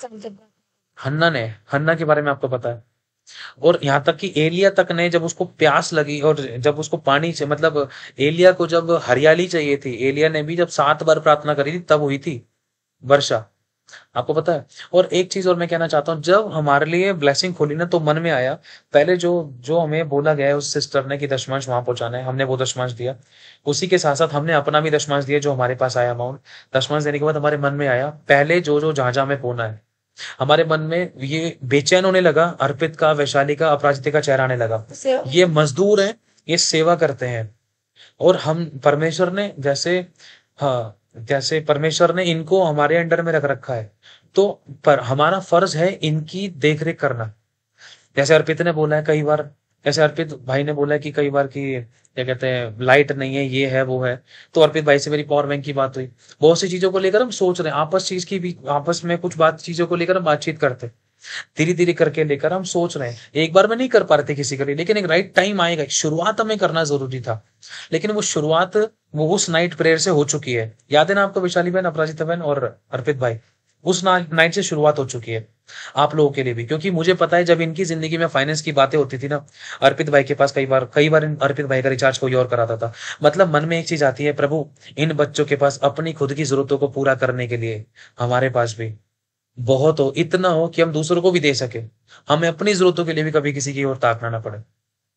हन्ना के बारे में आपको पता है। और यहाँ तक कि एलिया तक ने जब उसको प्यास लगी और जब उसको पानी से मतलब एलिया को जब हरियाली चाहिए थी, एलिया ने भी जब 7 बार प्रार्थना करी थी तब हुई थी वर्षा। आपको पता है। और एक चीज और मैं कहना चाहता हूँ, जब हमारे लिए ब्लेसिंग खोली ना तो मन में आया, पहले जो जो हमें बोला गया है उस सिस्टर ने कि दशमांश वहां पहुंचाना है, हमने वो दशमांश दिया। उसी के साथ साथ हमने अपना भी दशमांश दिया जो हमारे पास आया अमाउंट। दशमांश देने के बाद हमारे मन में आया पहले जो जो जहां जहां में बोना है, हमारे मन में ये बेचैन होने लगा। अर्पित का, वैशाली का, अपराजिता का चेहरा आने लगा। ये मजदूर हैं, ये सेवा करते हैं, और हम परमेश्वर ने जैसे, हाँ जैसे परमेश्वर ने इनको हमारे अंडर में रख रखा है, तो पर हमारा फर्ज है इनकी देख रेख करना। जैसे अर्पित ने बोला है कई बार, जैसे अर्पित भाई ने बोला है कि कई बार कि क्या कहते हैं लाइट नहीं है, ये है वो है, तो अर्पित भाई से मेरी पावर बैंक की बात हुई। बहुत सी चीजों को लेकर हम सोच रहे हैं, आपस में कुछ बात चीजों को लेकर हम बातचीत करते हैं। धीरे धीरे करके लेकर हम सोच रहे हैं, एक बार में नहीं कर पा रहे थे किसी के लिए, लेकिन एक राइट टाइम आएगा। शुरुआत हमें करना जरूरी था, लेकिन वो शुरुआत वो उस नाइट प्रेयर से हो चुकी है। याद है ना आपको, विशाली बहन, अपराजिता बहन और अर्पित भाई, उस नाइट से शुरुआत हो चुकी है आप लोगों के लिए भी। क्योंकि मुझे पता है जब इनकी जिंदगी में फाइनेंस की बातें होती थी ना, अर्पित भाई के पास कई बार अर्पित भाई का रिचार्ज कोई और कराता था। मतलब मन में एक चीज आती है, प्रभु इन बच्चों के पास अपनी खुद की जरूरतों को पूरा करने के लिए हमारे पास भी बहुत हो, इतना हो कि हम दूसरों को भी दे सके, हमें अपनी जरूरतों के लिए भी कभी किसी की ओर ताकना ना पड़े।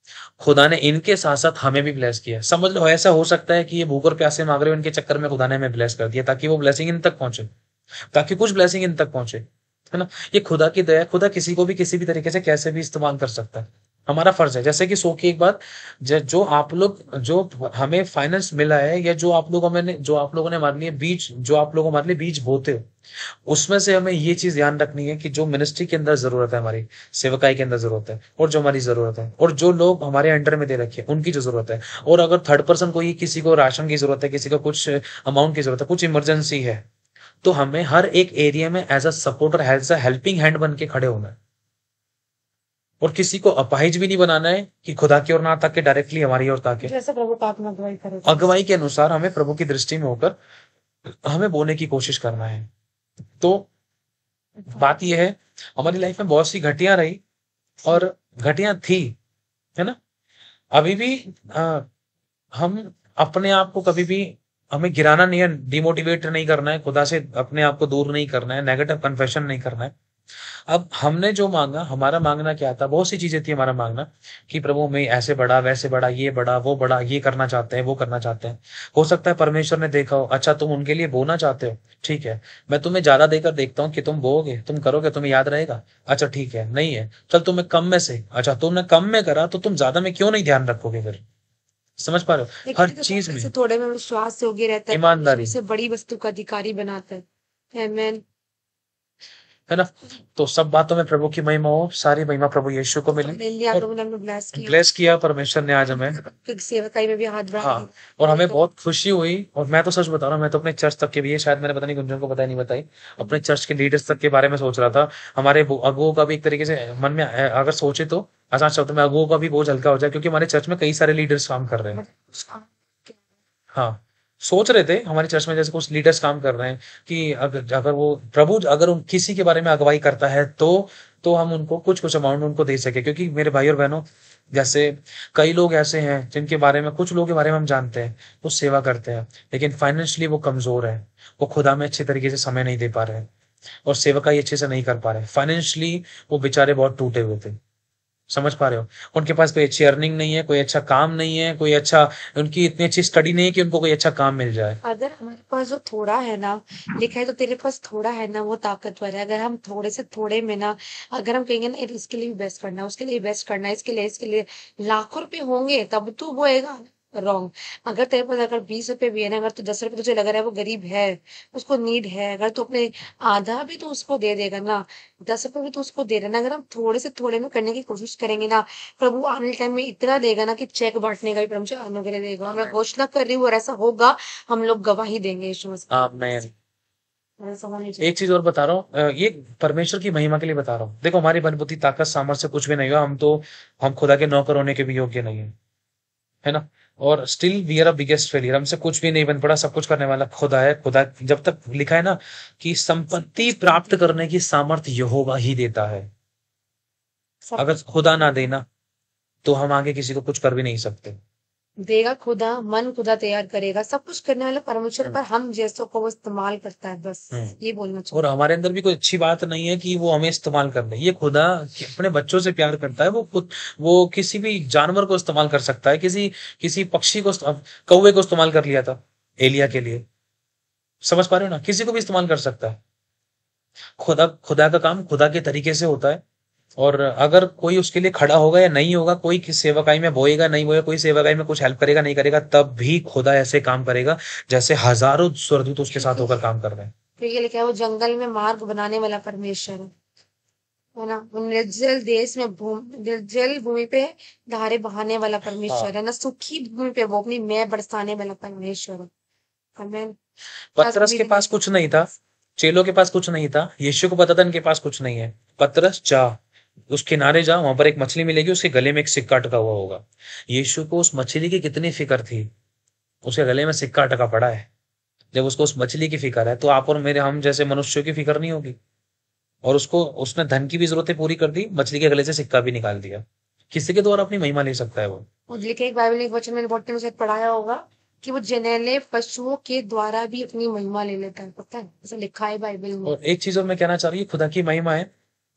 खुदा ने इनके साथ साथ हमें भी ब्लेस किया। समझ लो ऐसा हो सकता है कि ये भूख और प्यासे मांग रहे हो, इनके चक्कर में खुदा ने हमें ब्लेस कर दिया ताकि वो ब्लेसिंग इन तक पहुंचे, ताकि कुछ ब्लेसिंग इन तक पहुंचे, है ना। ये खुदा की दया। खुदा किसी को भी किसी भी तरीके से कैसे भी इस्तेमाल कर सकता है। हमारा फर्ज है, जैसे कि सो की एक बात, जो आप लोग जो हमें फाइनेंस मिला है, या जो आप लोगों ने हमारे लिए बीज, जो आप लोग हमारे लिए बीज बोते हो, उसमें से हमें ये चीज ध्यान रखनी है कि जो मिनिस्ट्री के अंदर जरूरत है, हमारी सेवकाई के अंदर जरूरत है, और जो हमारी जरूरत है, और जो लोग हमारे अंडर में दे रखे हैं उनकी जो जरूरत है, और अगर थर्ड पर्सन कोई, किसी को राशन की जरूरत है, किसी को कुछ अमाउंट की जरूरत है, कुछ इमरजेंसी है, तो हमें हर एक एरिया में as a supporter, as a helping hand बन के खड़े होना है। और किसी को अपाहिज भी नहीं बनाना है कि खुदा की ओर ना ताके, डायरेक्टली हमारी ओर ताके। जैसे प्रभु पाक में अगुवाई करे, अगुवाई के अनुसार हमें प्रभु की दृष्टि में होकर हमें बोलने की कोशिश करना है। तो बात यह है, हमारी लाइफ में बहुत सी घटियां रही और घटियां थी, है ना। अभी भी हम अपने आप को कभी भी, हमें गिराना नहीं है, डिमोटिवेट नहीं करना है, खुदा से अपने आप को दूर नहीं करना है, नेगेटिव कन्फेशन नहीं करना है। अब हमने जो मांगा, हमारा मांगना क्या था, बहुत सी चीजें थी हमारा मांगना कि प्रभु मैं ऐसे बड़ा, वैसे बड़ा, ये बड़ा, वो बड़ा, ये करना चाहते हैं, वो करना चाहते हैं। हो सकता है परमेश्वर ने देखा हो, अच्छा तुम उनके लिए बोना चाहते हो, ठीक है, मैं तुम्हें ज्यादा देकर देखता हूँ कि तुम बोओगे, तुम करोगे, तुम्हें याद रहेगा। अच्छा ठीक है, नहीं है, चल तुम्हें कम में से, अच्छा तुमने कम में करा तो तुम ज्यादा में क्यों नहीं ध्यान रखोगे फिर। समझ पा रहे हो, हर चीज में थोड़े में विश्वास योग्य रहता है, ईमानदारी से बड़ी वस्तु का अधिकारी बनाता है। आमीन, है ना। तो सब बातों में प्रभु की महिमा हो, सारी महिमा प्रभु यीशु को मिले। आप लोगों ने हमें ब्लेस किया, ब्लेस किया परमेश्वर ने आज हमें, सेवकाई में भी हाथ बढ़ा। हाँ, और हमें बहुत खुशी हुई। और मैं तो सच बता रहा हूँ, मैं तो अपने चर्च तक के भी, ये शायद मैंने पता नहीं गुंजन को बताई नहीं बताई, अपने चर्च के लीडर्स तक के बारे में सोच रहा था। हमारे अगुओं का भी एक तरीके से मन में अगर सोचे तो आसान शब्द में, अगुओं का भी बोझ हल्का हो जाए, क्योंकि हमारे चर्च में कई सारे लीडर्स काम कर रहे हैं। हाँ, सोच रहे थे हमारे चर्च में जैसे कुछ लीडर्स काम कर रहे हैं कि अगर वो प्रभु अगर किसी के बारे में अगुवाई करता है तो हम उनको कुछ अमाउंट उनको दे सके। क्योंकि मेरे भाई और बहनों, जैसे कई लोग ऐसे हैं जिनके बारे में, कुछ लोगों के बारे में हम जानते हैं, वो सेवा करते हैं, लेकिन फाइनेंशियली वो कमजोर है, वो खुदा में अच्छे तरीके से समय नहीं दे पा रहे हैं, और सेवकाई अच्छे से नहीं कर पा रहे। फाइनेंशियली वो बेचारे बहुत टूटे हुए थे। समझ पा रहे हो, उनके पास कोई अच्छी अर्निंग नहीं है, कोई अच्छा काम नहीं है, कोई अच्छा, उनकी इतनी अच्छी स्टडी नहीं है कि उनको कोई अच्छा काम मिल जाए। अगर हमारे पास जो थोड़ा है ना, लिखा है तो तेरे पास थोड़ा है ना, वो ताकतवर है। अगर हम थोड़े से थोड़े में ना, अगर हम कहेंगे ना इसके लिए भी बेस्ट करना है, उसके लिए बेस्ट करना है, इसके लिए लाखों रुपए होंगे तब तो बोएगा। रॉन्ग। अगर तेरे पास अगर 20 रुपए भी है ना, अगर तो 10 रुपए तुझे लग रहा है वो गरीब है, उसको नीड है, अगर तू अपने आधा भी तो उसको दे देगा ना, 10 रुपए भी तो उसको दे रहा है ना, अगर हम थोड़े से थोड़े में करने की कोशिश करेंगे ना, प्रभु आने टाइम में इतना देगा ना कि चेक बांटने का भी प्रभु आने के लिए देगा। मैं घोषणा कर रही हूँ और ऐसा होगा, हम लोग गवाही देंगे यीशु मसीह मैं की। ऐसा होना चाहिए। एक चीज और बता रहा हूँ, ये परमेश्वर की महिमा के लिए बता रहा हूँ। देखो हमारी बल बुद्धि ताकत सामर्थ्य कुछ भी नहीं हुआ, हम खुदा के नौकर होने के भी योग्य नहीं है, है ना। और still we are a biggest failure, हमसे कुछ भी नहीं बन पड़ा, सब कुछ करने वाला खुदा है। खुदा जब तक लिखा है ना कि संपत्ति प्राप्त करने की सामर्थ्य यहोवा ही देता है, सब अगर कुछ खुदा ना देना तो हम आगे किसी को कुछ कर भी नहीं सकते। देगा खुदा, मन खुदा तैयार करेगा, सब कुछ करने वाला परमेश्वर, हम्म, पर हम जैसों को वो इस्तेमाल करता है, बस हम्म। ये बोलना और चाहूंगी। हमारे अंदर भी कोई अच्छी बात नहीं है कि वो हमें इस्तेमाल कर ले। ये खुदा अपने बच्चों से प्यार करता है। वो किसी भी जानवर को इस्तेमाल कर सकता है, किसी किसी पक्षी को कौवे को इस्तेमाल कर लिया था एलिया के लिए। समझ पा रहे हो ना, किसी को भी इस्तेमाल कर सकता है। खुदा खुदा का काम खुदा के तरीके से होता है। और अगर कोई उसके लिए खड़ा होगा या नहीं होगा, कोई किस सेवकाई में बोएगा नहीं बोएगा, कोई सेवकाई में कुछ हेल्प करेगा नहीं करेगा, तब भी खुदा ऐसे काम करेगा जैसे हजारों स्वर्गदूत उसके साथ होकर काम कर रहे हैं। फिर ये लिखा है वो जंगल में मार्ग बनाने वाला परमेश्वर है ना, वो निर्जल देश में निर्जल भूमि पे धारे बहाने वाला हाँ, परमेश्वर है ना, सूखी भूमि पे वो अपनी मैं बरसाने वाला परमेश्वर है। आमीन। बस पतरस अभी के भी पास कुछ नहीं था, चेलों के पास कुछ नहीं था, यीशु को पता था इनके पास कुछ नहीं है। पतरस जा, उस किनारे जा, वहां पर एक मछली मिलेगी, उसके गले में एक सिक्का अटका हुआ होगा। यीशु को उस मछली की कितनी फिक्र थी, उसके गले में सिक्का अटका पड़ा है। जब उसको उस मछली की फिक्र है तो आप और मेरे हम जैसे मनुष्यों की फिक्र नहीं होगी। और उसको उसने धन की भी जरूरतें पूरी कर दी, मछली के गले से सिक्का भी निकाल दिया। किसी के द्वारा अपनी महिमा ले सकता है वो। वो लिखे एक बाइबल में एक वचन मैंने बहुत टाइम से पढ़ाया होगा कि वो जनेले पशुओं के द्वारा भी अपनी महिमा ले लेता है, पता है, ऐसा लिखा है बाइबल में। और एक चीज और मैं कहना चाह रही हूँ, खुदा की महिमा है।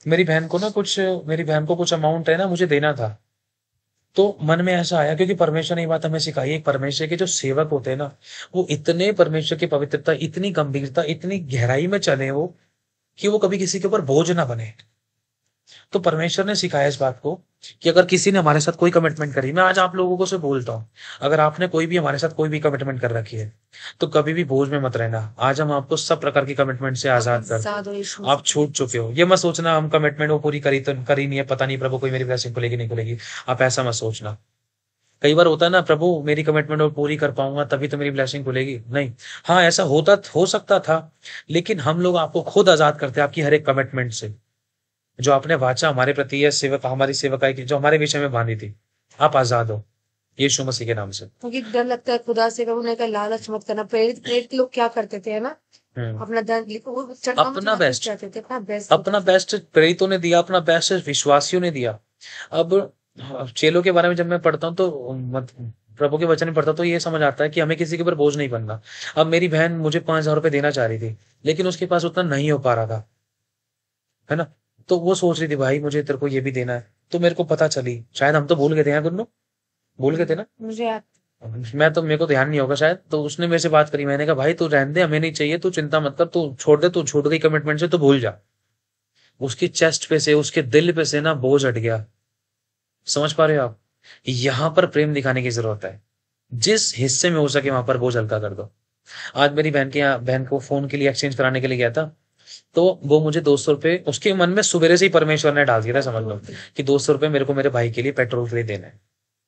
मेरी बहन को कुछ अमाउंट है ना मुझे देना था, तो मन में ऐसा आया, क्योंकि परमेश्वर ने ये बात हमें सिखाई है, परमेश्वर के जो सेवक होते हैं ना, वो इतने परमेश्वर की पवित्रता, इतनी गंभीरता, इतनी गहराई में चले वो, कि वो कभी किसी के ऊपर बोझ ना बने। तो परमेश्वर ने सिखाया इस बात को कि अगर किसी ने हमारे साथ कोई कमिटमेंट करी, मैं आज आप लोगों को से बोलता हूं, अगर आपने कोई भी हमारे साथ कोई भी कमिटमेंट कर रखी है, तो कभी भी बोझ में मत रहना। आज हम आपको सब प्रकार की कमिटमेंट से आजाद कर आजाद हो यीशु आप मसीह की। छूट चुके हो। ये मत सोचना हम कमिटमेंट वो पूरी करी तो करी नहीं है, पता नहीं प्रभु कोई मेरी ब्लेसिंग खुलेगी नहीं खुलेगी। आप ऐसा मत सोचना। कई बार होता है ना, प्रभु मेरी कमिटमेंट और पूरी कर पाऊंगा तभी तो मेरी ब्लेसिंग खुलेगी, नहीं। हाँ ऐसा हो सकता था, लेकिन हम लोग आपको खुद आजाद करते हैं आपकी हर एक कमिटमेंट से, जो आपने वाचा हमारे प्रति या सेवक हमारी सेवकाई की जो हमारे विषय में बांधी थी। आप आजाद हो यीशु मसीह के नाम से। क्योंकि डर लगता है खुदा से, कभी उन्हें का लालच मत करना। प्रेरित प्रेरित लोग क्या करते थे, है ना, हम्म। अपना धन वो चढ़ावा अपना चढ़ाते बेस्ट चाहते थे, अपना बेस्ट अपना बेस्ट प्रेरितों ने दिया, अपना बेस्ट विश्वासियों ने दिया। अब चेलों के बारे में जब मैं पढ़ता हूँ तो प्रभु के वचन में पढ़ता हूं, तो ये समझ आता है कि हमें किसी के ऊपर बोझ नहीं बनना। अब मेरी बहन मुझे 5,000 रुपए देना चाह रही थी, लेकिन उसके पास उतना नहीं हो पा रहा था, है ना। तो वो सोच रही थी भाई मुझे तेरे को ये भी देना है, तो मेरे को पता चली, शायद हम तो भूल गए थे यहाँ गुन्नू, भूल गए थे ना। मुझे याद। मेरे को ध्यान नहीं होगा शायद, तो उसने मेरे से बात करी, मैंने कहा भाई तू रहने दे, हमें नहीं चाहिए, तू चिंता मत कर, तू छोड़ दे, तू छूट गई कमिटमेंट से तो भूल जा। उसकी चेस्ट पे से, उसके दिल पे से ना बोझ हट गया। समझ पा रहे हो आप, यहाँ पर प्रेम दिखाने की जरूरत है। जिस हिस्से में हो सके वहां पर बोझ हल्का कर दो। आज मेरी बहन के यहाँ, बहन को फोन के लिए एक्सचेंज कराने के लिए गया था, तो वो मुझे 200 रुपए, उसके मन में सुबह से ही परमेश्वर ने डाल दिया था, समझ लो, कि 200 रुपए मेरे को मेरे भाई के लिए पेट्रोल के लिए देना है।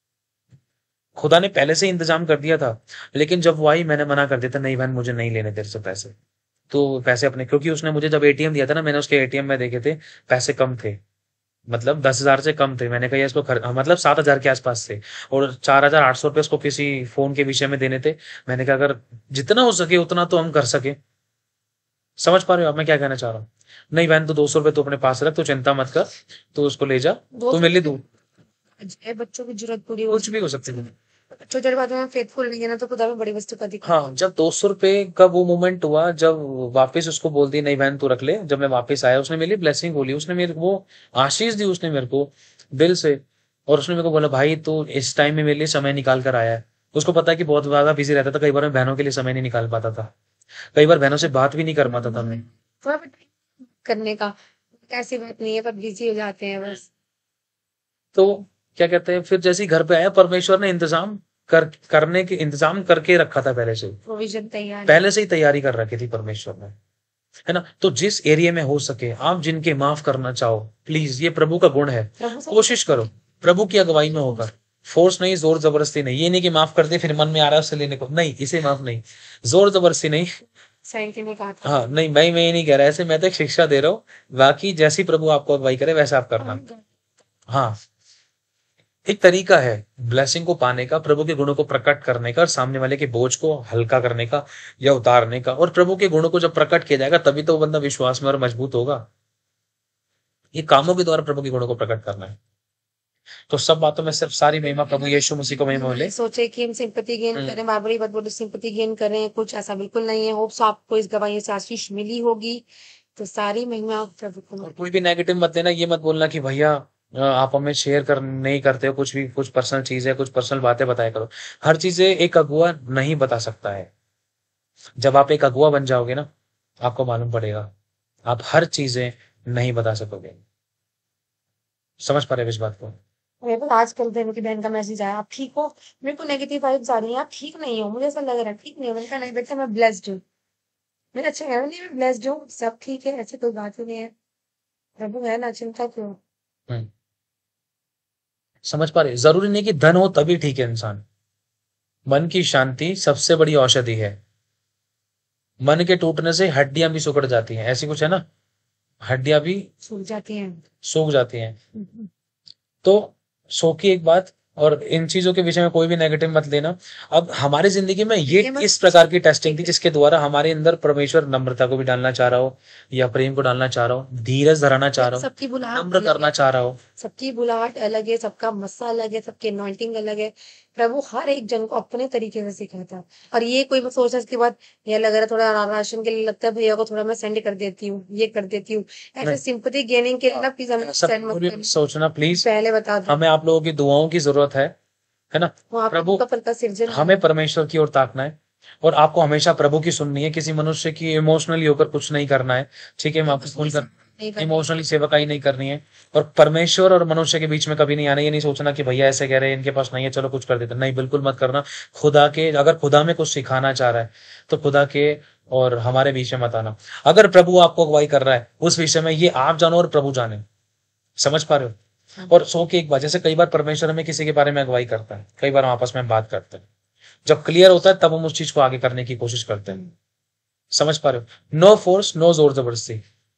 खुदा ने पहले से ही इंतजाम कर दिया था, लेकिन जब वो आई मैंने मना कर दिया था, नहीं बहन मुझे नहीं लेने तेरे से पैसे। तो पैसे अपने, क्योंकि उसने मुझे जब एटीएम दिया था ना, मैंने उसके एटीएम में देखे थे, पैसे कम थे, मतलब 10,000 से कम थे। मैंने कहा ये इसको मतलब 7,000 के आसपास थे, और 4,800 रुपए उसको किसी फोन के विषय में देने थे। मैंने कहा अगर जितना हो सके उतना तो हम कर सके। समझ पा रहे हो आप मैं क्या कहना चाह रहा हूँ। नहीं बहन तो 200 रुपए तो अपने पास रख, तो चिंता मत कर, तो उसको ले जा, तो दोस्त मेरे लिए दूर बच्चों की जरूरत पूरी हो कुछ भी सकती हो सकती है। है, छोटे बात में फेथफुल नहीं है ना, तो खुदा में बड़ी वस्तु का दिखा। हाँ जब 200 रुपए का वो मोमेंट हुआ, जब वापस उसको बोल दी नहीं बहन तू रख ले, जब मैं वापस आया उसने मेरे लिए ब्लेसिंग बोली, उसने मेरे को आशीष दी, उसने मेरे को दिल से। और उसने मेरे को बोला भाई तू इस टाइम में मेरे लिए समय निकाल कर आया है। उसको पता है कि बहुत ज्यादा बिजी रहता था, कई बार मैं बहनों के लिए समय नहीं निकाल पाता था, कई बार बहनों से बात भी नहीं कर पाता था मैं। थोड़ा करने का ऐसी बात नहीं है, पर बिजी हो जाते हैं बस। तो क्या कहते हैं, फिर जैसे ही घर पे आया परमेश्वर ने इंतजाम करने के इंतजाम करके रखा था पहले से, प्रोविजन तैयार पहले से ही तैयारी कर रखी थी परमेश्वर ने, है ना। तो जिस एरिया में हो सके आप जिनके माफ करना चाहो, प्लीज, ये प्रभु का गुण है, प्रभु से कोशिश करो प्रभु की अगुवाई में होकर, फोर्स नहीं, जोर जबरदस्ती नहीं। ये नहीं कि माफ कर दे फिर मन में आ रहा है उससे लेने को, नहीं, इसे माफ नहीं, जोर जबरदस्ती नहीं। सैंती में कहा था। हाँ नहीं, मैं ये नहीं कह रहा, ऐसे मैं तो एक शिक्षा दे रहा हूँ, बाकी जैसी प्रभु आपको अगुवाई करे वैसा आप करना। हाँ, एक तरीका है ब्लेसिंग को पाने का, प्रभु के गुणों को प्रकट करने का और सामने वाले के बोझ को हल्का करने का या उतारने का। और प्रभु के गुणों को जब प्रकट किया जाएगा तभी तो वो बंदा विश्वास में और मजबूत होगा। ये कामों के द्वारा प्रभु के गुणों को प्रकट करना है। तो सब बातों में सिर्फ सारी महिमा प्रभु यीशु मसीह को महिमा मिले। सोचे कि हम सिंपैथी गेन करें, बार बार ये बात बोलो सिंपैथी गेन करें, कुछ ऐसा बिल्कुल नहीं है। होप्स आपको इस गवाही से आशीष मिली होगी। तो सारी महिमा प्रभु को। और कोई भी नेगेटिव मत देना, ये मत बोलना कि भैया आप हमें शेयर कर नहीं करते हो कुछ भी, कुछ पर्सनल चीज है, कुछ पर्सनल बातें बताया करो। हर चीजें एक अगुआ नहीं बता सकता है। जब आप एक अगुआ बन जाओगे ना, आपको मालूम पड़ेगा आप हर चीजें नहीं बता सकोगे। समझ पा रहे हो इस बात को? मेरे पास आजकल देने की बहन का मैसेज आया, आप ठीक हो? मेरे को नेगेटिव वाइब्स आ रही है, आप ठीक नहीं हो, मुझे ऐसा लग रहा है ठीक नहीं हो। मैंने कहा नहीं बेटा, मैं ब्लेस्ड हूँ। मैंने अच्छा कहा नहीं, मैं ब्लेस्ड हूँ, सब ठीक है, ऐसे कोई बात ही नहीं है। प्रभु है ना, चिंता क्यों? हम्म, समझ पा रहे? जरूरी नहीं कि धन हो तभी ठीक है इंसान। मन की शांति सबसे बड़ी औषधि है। मन के टूटने से हड्डियां भी सिकुड़ जाती हैं, ऐसी कुछ है ना, हड्डियां भी सूख जाती हैं। सूख जाती हैं। तो सो की एक बात, और इन चीजों के विषय में कोई भी नेगेटिव मत लेना। अब हमारी जिंदगी में ये इस प्रकार की टेस्टिंग थी जिसके द्वारा हमारे अंदर परमेश्वर नम्रता को भी डालना चाह रहा हो, या प्रेम को डालना चाह रहा हो, धीरज धराना चाह रहा हो, सबकी बुलाहट नम्र करना चाह रहा हो। सबकी बुलाहट अलग है, सबका मस्सा अलग है, सबकी अनॉइंटिंग अलग है। प्रभु हर एक जन को अपने तरीके से सिखाता है। और ये कोई मत सोचना इसके बाद ये लग रहा है थोड़ा राशन के लिए लगता है, भैया को थोड़ा मैं सेंड कर देती हूँ, ये कर देती हूँ, ऐसे नहीं। सिंपैथी गेनिंग के लिए ना प्लीज हमें सब सेंड मत पूरी करना। सोचना प्लीज, पहले बता दो, हमें आप लोगों की दुआओं की जरूरत है ना। वो आपका प्रभु पल का सिर्जन है। हमें परमेश्वर की ओर ताकना है, और आपको हमेशा प्रभु की सुननी है, किसी मनुष्य की इमोशनली होकर कुछ नहीं करना है। ठीक है, मैं आपको फोन कर नहीं करना। इमोशनली सेवकाई नहीं करनी है, और परमेश्वर और मनुष्य के बीच में कभी नहीं आना। ये नहीं सोचना कि भैया ऐसे कह रहे हैं, इनके पास नहीं है, चलो कुछ कर देते, नहीं, बिल्कुल मत करना। खुदा के, अगर खुदा में कुछ सिखाना चाह रहा है तो खुदा के और हमारे बीच में मत आना। अगर प्रभु आपको अगुवाई कर रहा है उस विषय में, ये आप जानो और प्रभु जाने। समझ पा रहे हो? और सो के एक बात, जैसे कई बार परमेश्वर हमें किसी के बारे में अगुवाई करता है, कई बार हम आपस में बात करते हैं, जब क्लियर होता है तब हम उस चीज को आगे करने की कोशिश करते हैं। समझ पा रहे हो? नो फोर्स, नो जोर जबरदस्ती,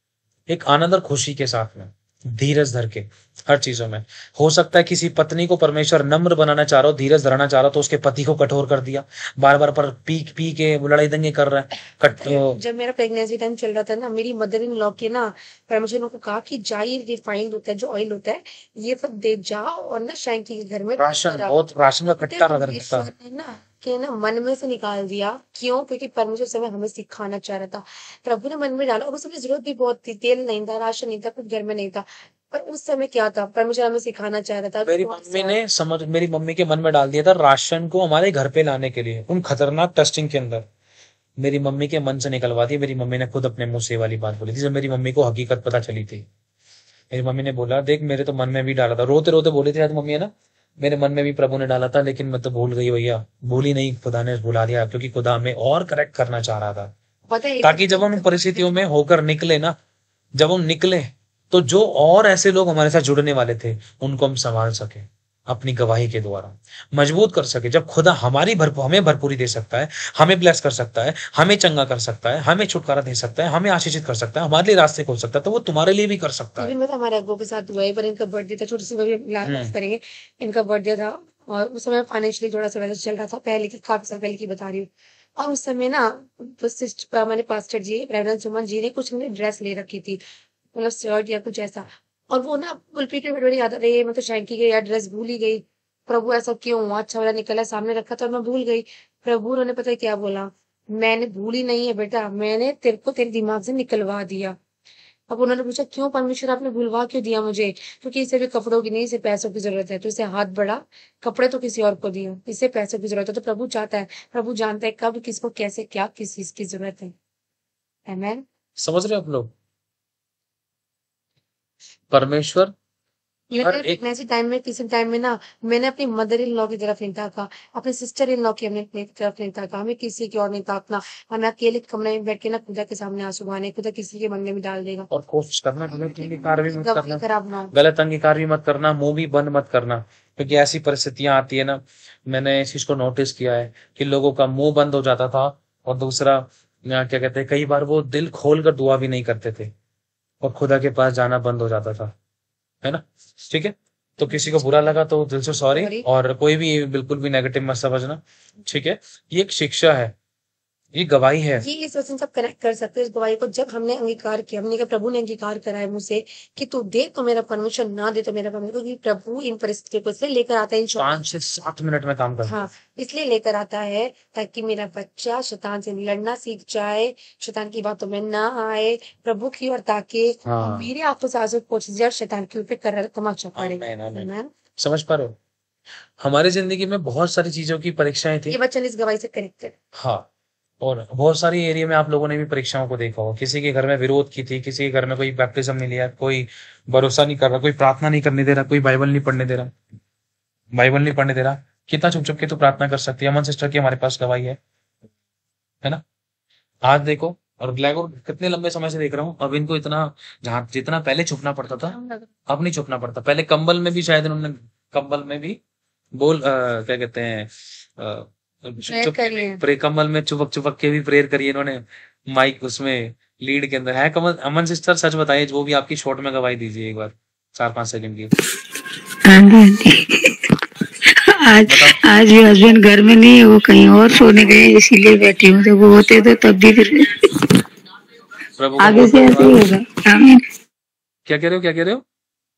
एक आनंद और खुशी के साथ में, धीरज धर के हर चीजों में। हो सकता है किसी पत्नी को परमेश्वर नम्र बनाना चाह रहा हो, धीरज धराना चाह रहा हो, तो उसके पति को कठोर कर दिया, बार बार पर पी पी के वो लड़ाई दंगे कर रहा है। जब मेरा प्रेगनेंसी टाइम चल रहा था ना, मेरी मदर इन लॉ के ना परमेश्वर को कहा कि जाइए रिफाइंड होता है जो ऑयल होता है, ये सब दे जाओ और ना शैंकी के घर में राशन, बहुत राशन का कट्टा रगड़ देता है। परमेश्वर ने ना कि ना मन में से निकाल दिया। क्यों? क्योंकि परमेश्वर समय हमें सिखाना चाह रहा था। प्रभु ने मन में डाला, और उस समय जरूरत भी बहुत थी, तेल नहीं था, राशन नहीं था, कुछ घर में नहीं था, पर उस समय क्या था, परमेश्वर हमें सिखाना चाह रहा था। मेरी मम्मी के मन में डाल दिया था राशन को हमारे घर पे लाने के लिए, उन खतरनाक टेस्टिंग के अंदर मेरी मम्मी के मन से निकलवा दी। मेरी मम्मी ने खुद अपने मुंह से वाली बात बोली थी, जब मेरी मम्मी को हकीकत पता चली थी। मेरी मम्मी ने बोला, देख मेरे तो मन में भी डाला था, रोते रोते बोली थी मम्मी, है ना, मेरे मन में भी प्रभु ने डाला था, लेकिन मैं तो भूल गई भैया। भूली नहीं, खुदा ने भुला दिया, क्योंकि खुदा हमें और करेक्ट करना चाह रहा था, पता है ताकि जब हम परिस्थितियों में होकर निकले ना, जब हम निकले तो जो और ऐसे लोग हमारे साथ जुड़ने वाले थे उनको हम संभाल सके, अपनी गवाही के द्वारा मजबूत कर सके। जब खुदा हमें भरपूरी दे सकता है, हमें ब्लेस कर सकता है, हमें चंगा कर सकता है, हमें छुटकारा दे सकता है, हमें आशीषित कर सकता है, हमारे लिए रास्ते खोल सकता है, तो वो तुम्हारे लिए भी कर सकता है। में हमारे अग्गों के साथ हुआ है, पर इनका बर्थडे था, छोटी सी बात करेंगे। इनका बर्थडे था और उस समय फाइनेंशियली थोड़ा सा वैसा चल रहा था, पहले की, काफी साल पहले की बता रही हूँ। और उस समय ना हमारे पास्टर जी, रेवरेंड सुमन जी ने कुछ ड्रेस ले रखी थी, मतलब शर्ट या कुछ ऐसा, और वो ना पुलपीट पे बड़ी याद आ रही है, मैं तो शैंकी गई, एड्रेस भूल ही गई। प्रभु ऐसा क्यों हुआ? अच्छा वाला निकला, सामने रखा था और मैं भूल गई। प्रभु उन्होंने पता है क्या बोला, मैंने भूली नहीं है बेटा, मैंने तेरे को तेरे दिमाग से निकलवा दिया। अब उन्होंने पूछा क्यों परमेश्वर, आपने भूलवा क्यों दिया मुझे? क्योंकि इसे भी कपड़ों की नहीं, इसे पैसों की जरूरत है, तो इसे हाथ बढ़ा, कपड़े तो किसी और को दिए, इसे पैसों की जरूरत है। तो प्रभु चाहता है, प्रभु जानता है कब किसको कैसे क्या किस चीज की जरूरत है। आमीन। समझ रहे हो आप लोग? परमेश्वर और लेकिन एक प्रेगनेंसी टाइम में किसी टाइम में ना मैंने अपनी मदर इन लॉ की तरफ नहीं ताका, अपने सिस्टर इन लॉ की हमने अपनी तरफ नहीं ताका, हमें किसी की और नहीं ताकना। हमें अकेले कमरे में बैठ के ना खुदा के सामने आंसू बहाने, खुदा किसी के बनने में डाल देगा। और कोशिश करना गलत अंगीकार भी मत गवाही करना, खराब ना हो। गलत अंगीकार भी मत करना, मुंह भी बंद मत करना, क्योंकि ऐसी परिस्थितियां आती है ना, मैंने इस चीज को नोटिस किया है कि लोगों का मुंह बंद हो जाता था, और दूसरा क्या कहते हैं, कई बार वो दिल खोल कर दुआ भी नहीं करते थे और खुदा के पास जाना बंद हो जाता था, है ना? ठीक है, तो किसी को बुरा लगा तो दिल से सॉरी, सॉरी। और कोई भी बिल्कुल भी नेगेटिव मत समझना, ठीक है? ये एक शिक्षा है, ये गवाही है। ये इस वचन से आप कनेक्ट कर सकते हैं इस गवाही को, जब हमने अंगीकार किया, हमने कहा प्रभु ने अंगीकार करा है मुझसे कि तू दे तो मेरा परमिशन, ना दे तो मेरा परमिशन, क्योंकि प्रभु इन परिस्थितियों को इसलिए लेकर आता है इन 5 से 7 मिनट में काम कर। हाँ, इसलिए लेकर आता है ताकि मेरा बच्चा शैतान से लड़ना सीख जाए, शैतान की बातों में ना आए, प्रभु की ओर ताके, हाँ, मेरी आंखों से आंसू पोंछ जाए और शैतान के ऊपर कर तमाचा पड़े। आमीन, आमीन। आमीन। समझ पा रहे हो? हमारी जिंदगी में बहुत सारी चीजों की परीक्षाएं थी। ये वचन इस गवाही से कनेक्टेड। हाँ, और बहुत सारी एरिया में आप लोगों ने भी परीक्षाओं को देखा होगा। किसी के घर में विरोध की थी, किसी के घर में कोई बैप्टिज्म नहीं लिया, कोई भरोसा नहीं कर रहा, कोई प्रार्थना नहीं करने दे रहा, कोई बाइबल नहीं पढ़ने दे रहा, बाइबल नहीं पढ़ने दे रहा। कितना चुप चुप के तू प्रार्थना कर सकती है। अमन सिस्टर की हमारे पास गवाही है ना? आज देखो, और ब्लैक और कितने लंबे समय से देख रहा हूँ, अब इनको इतना, जहां जितना पहले छुपना पड़ता था अब नहीं छुपना पड़ता। पहले कंबल में भी शायद इन्होंने, कंबल में भी क्या कहते हैं, प्रेयर करिए। कंबल में चुपक चुपक के भी प्रेयर करिए इन्होंने, माइक उसमें लीड के अंदर है। कमल, अमन सिस्टर सच बताइए, जो भी आपकी शॉर्ट में गवाही दीजिए एक बार, 4-5 सेकंड की। हाँ जी, हाँ जी। आज बताओ। आज भी हस्बैंड घर में नहीं है, वो कहीं और सोने गए, इसीलिए बैठी हूँ। जब वो होते तो तब भी फिर प्रभु का आगे बहुत से ऐसे ही धन्यवाद। होगा। आमीन। क्या कह रहे हो, क्या कह रहे हो?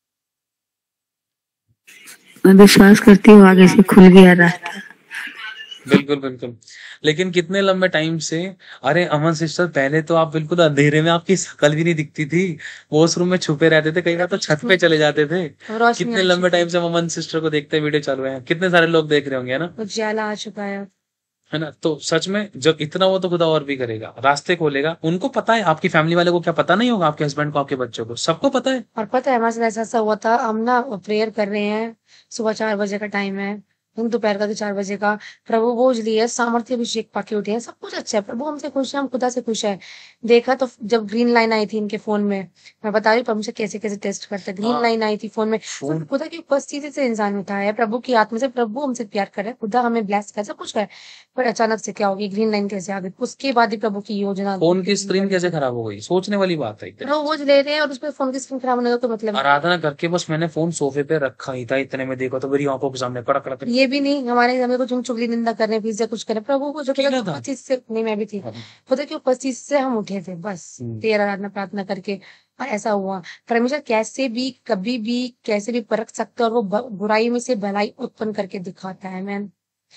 मैं विश्वास करती हूँ आगे से खुल गया रास्ता। बिल्कुल बिल्कुल। लेकिन कितने लंबे टाइम से, अरे अमन सिस्टर, पहले तो आप बिल्कुल अंधेरे में, आपकी शक्ल भी नहीं दिखती थी, वॉशरूम में छुपे रहते थे, कई बार तो छत पे चले जाते थे। रोशनी कितने आ लंबे चुकी टाइम से हम अमन सिस्टर को देखते हैं, वीडियो चालू है, कितने सारे लोग देख रहे होंगे, है ना? उजाला आ चुका है ना? तो सच में जब इतना हो तो खुदा और भी करेगा, रास्ते खोलेगा। उनको पता है, आपकी फैमिली वाले को क्या पता नहीं होगा? आपके हस्बैंड को, आपके बच्चों को, सबको पता है। और पता है हमारे साथ ऐसा ऐसा हुआ था, हम ना प्रेयर कर रहे हैं, सुबह 4 बजे का टाइम है, हम दोपहर का तो 4 बजे का, प्रभु बोझ लिए, सामर्थ्य अभिषेक पाके उठे हैं, सब कुछ अच्छा है, प्रभु हमसे खुश है, हम खुदा से खुश है। देखा तो जब ग्रीन लाइन आई थी इनके फोन में, मैं बता रही हूँ प्रभु से कैसे कैसे टेस्ट करते हैं, ग्रीन हाँ, लाइन आई थी फोन में, फोन सब खुदा की उपस्थिति से इंसान उठा है, प्रभु की आत्मा से, प्रभु हमसे प्यार कर रहा है, खुदा हमें ब्लेस कर, सब कुछ कर, पर अचानक से क्या होगी, ग्रीन लाइन कैसे आ गई, उसके बाद ही प्रभु की योजना। फोन की स्क्रीन कैसे खराब हो गई, सोचने वाली बात है। प्रभु बोझ ले रहे हैं और उसमें फोन की स्क्रीन खराब होने का कोई मतलब नहीं। आराधना करके बस मैंने फोन सोफे पे रखा ही था, इतने में देखा तो मेरी आंखों के सामने कड़क कड़क ये भी नहीं, हमारे हमें कुछ हम चुगली निंदा कर रहे हैं, फिर से कुछ करें, प्रभु को जो खुदा की अकेला था। उपस्थिति से, नहीं मैं भी थी, हाँ। खुदा की उपस्थिति से हम उठे थे बस, देर आराधना प्रार्थना करके, और ऐसा हुआ। परमेश्वर कैसे भी, कभी भी, कैसे भी परख सकता है, और वो बुराई में से भलाई उत्पन्न करके दिखाता है, मैन,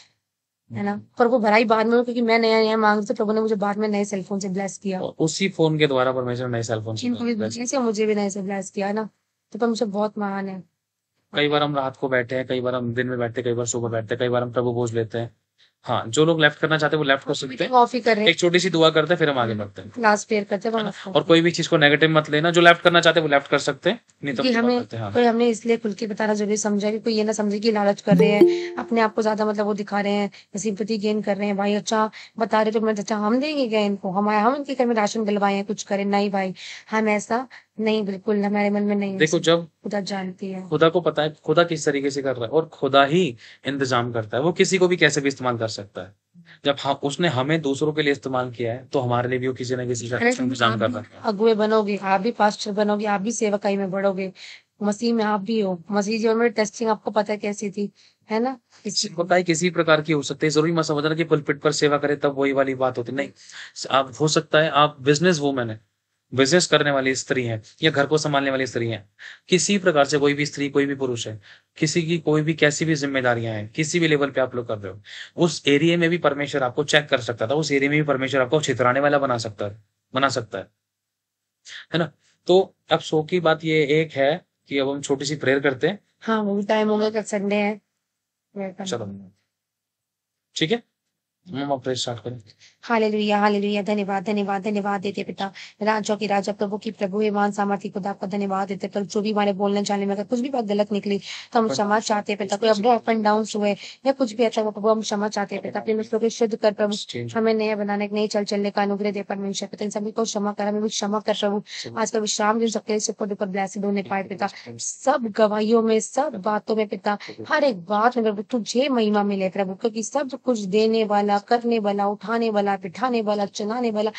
है ना? पर वो भलाई बाद में, क्योंकि मैं नया नया मांग रही थी, प्रभु ने मुझे बाद में नए सेलफोन से ब्लेस किया, और उसी फोन के द्वारा परमेश्वर नए सेल फोन से इनको भी bless किया। जैसे मुझे भी नए से ब्लेस किया, है ना? तो परमेश्वर बहुत महान है। कई बार हम रात को बैठे हैं, कई बार हम दिन में बैठते हैं, कई बार सुबह बैठते हैं, कई बार हम प्रभु बोझ लेते हैं। हाँ, जो लोग लेफ्ट करना चाहते हैं वो लेफ्ट कर सकते मीटिंग हैं। ऑफ ही कर रहे हैं, एक छोटी सी दुआ करते हैं, फिर हम आगे बढ़ते हैं। लास्ट प्रेयर करते हैं, है ना? पर और कोई भी चीज को नेगेटिव मत लेना, जो लेफ्ट करना चाहते हैं वो लेफ्ट कर सकते हैं, नहीं तो कि दुआ हमें करते हैं। हाँ, कोई, हमने इसलिए खुल के बताना जरूरी समझा कि कोई ये ना समझे कि लालच कर रहे हैं, अपने आप को ज्यादा मतलब वो दिखा रहे हैं, सिंपैथी गेन कर रहे हैं, भाई अच्छा बता रहे तो मैं अच्छा हम देंगे क्या इनको, हम इनके घर में राशन दिलवाए हैं, कुछ करें, नहीं भाई, हम ऐसा नहीं, बिल्कुल हमारे मन में नहीं है देखो, ऐसा। जब खुदा जानती है। खुदा को पता है खुदा किस तरीके से कर रहा है, और खुदा ही इंतजाम करता है, वो किसी को भी कैसे भी इस्तेमाल कर सकता है। जब उसने हमें दूसरों के लिए इस्तेमाल किया है, तो हमारे लिए भी वो किसी न किसी अरे का इंतजाम आप कर भी रहा है। अगुए बनोगे, आप भी पास्टर बनोगे, आप भी सेवकाई में बढ़ोगे, मसीह में आप भी हो, मसीह जीवन में टेस्टिंग आपको पता है कैसी थी, है ना? पता है किसी प्रकार की हो सकती है, जरूरी मत समझना कि पुलपिट पर सेवा करे तब वही वाली बात होती नहीं। आप, हो सकता है आप बिजनेस वूमेन है, बिजनेस करने वाली स्त्री है, या घर को संभालने वाली स्त्री है, किसी प्रकार से कोई भी स्त्री, कोई भी पुरुष है, किसी की कोई भी कैसी भी जिम्मेदारियां हैं, किसी भी लेवल पे आप लोग कर रहे हो, उस एरिया में भी परमेश्वर आपको चेक कर सकता था, उस एरिया में भी परमेश्वर आपको छितराने वाला बना सकता है ना? तो अब शो की बात ये एक है कि अब हम छोटी सी प्रेयर करते हैं। हाँ, वो भी टाइम हो गया, कल संडे है। चलो, ठीक है। मम्मा प्रे स्टार्ट करें। हालेलुया हालेलुया, धन्यवाद धन्यवाद धन्यवाद देते पिता। राजों की राजा, प्रभु की प्रभु, ईमान सामर्थी खुदा आपका धन्यवाद देते। पर जो भी हमारे बोलने चालने में अगर कुछ भी बात गलत निकली तो हम क्षमा चाहते हैं पिता। कोई अपने अप एंड डाउन हुए या कुछ भी अच्छा हुआ प्रभु, हम क्षमा चाहते हैं पिता। अपने मित्रों को शुद्ध कर प्रभु, हमें नया बनाने नए चल चलने का अनुग्रह दे परमेश्वर पिता। इन सभी को क्षमा कर, हमें भी क्षमा कर प्रभु। आज का विश्राम दिन सबके लिए सुपर डुपर ब्लेसिड होने पाए पिता। सब गवाहियों में, सब बातों में पिता, हर एक बात में प्रभु तुझे महिमा मिले प्रभु, क्योंकि सब कुछ देने वाला, करने वाला, उठाने वाला, बिठाने वाला, चलाने वाला,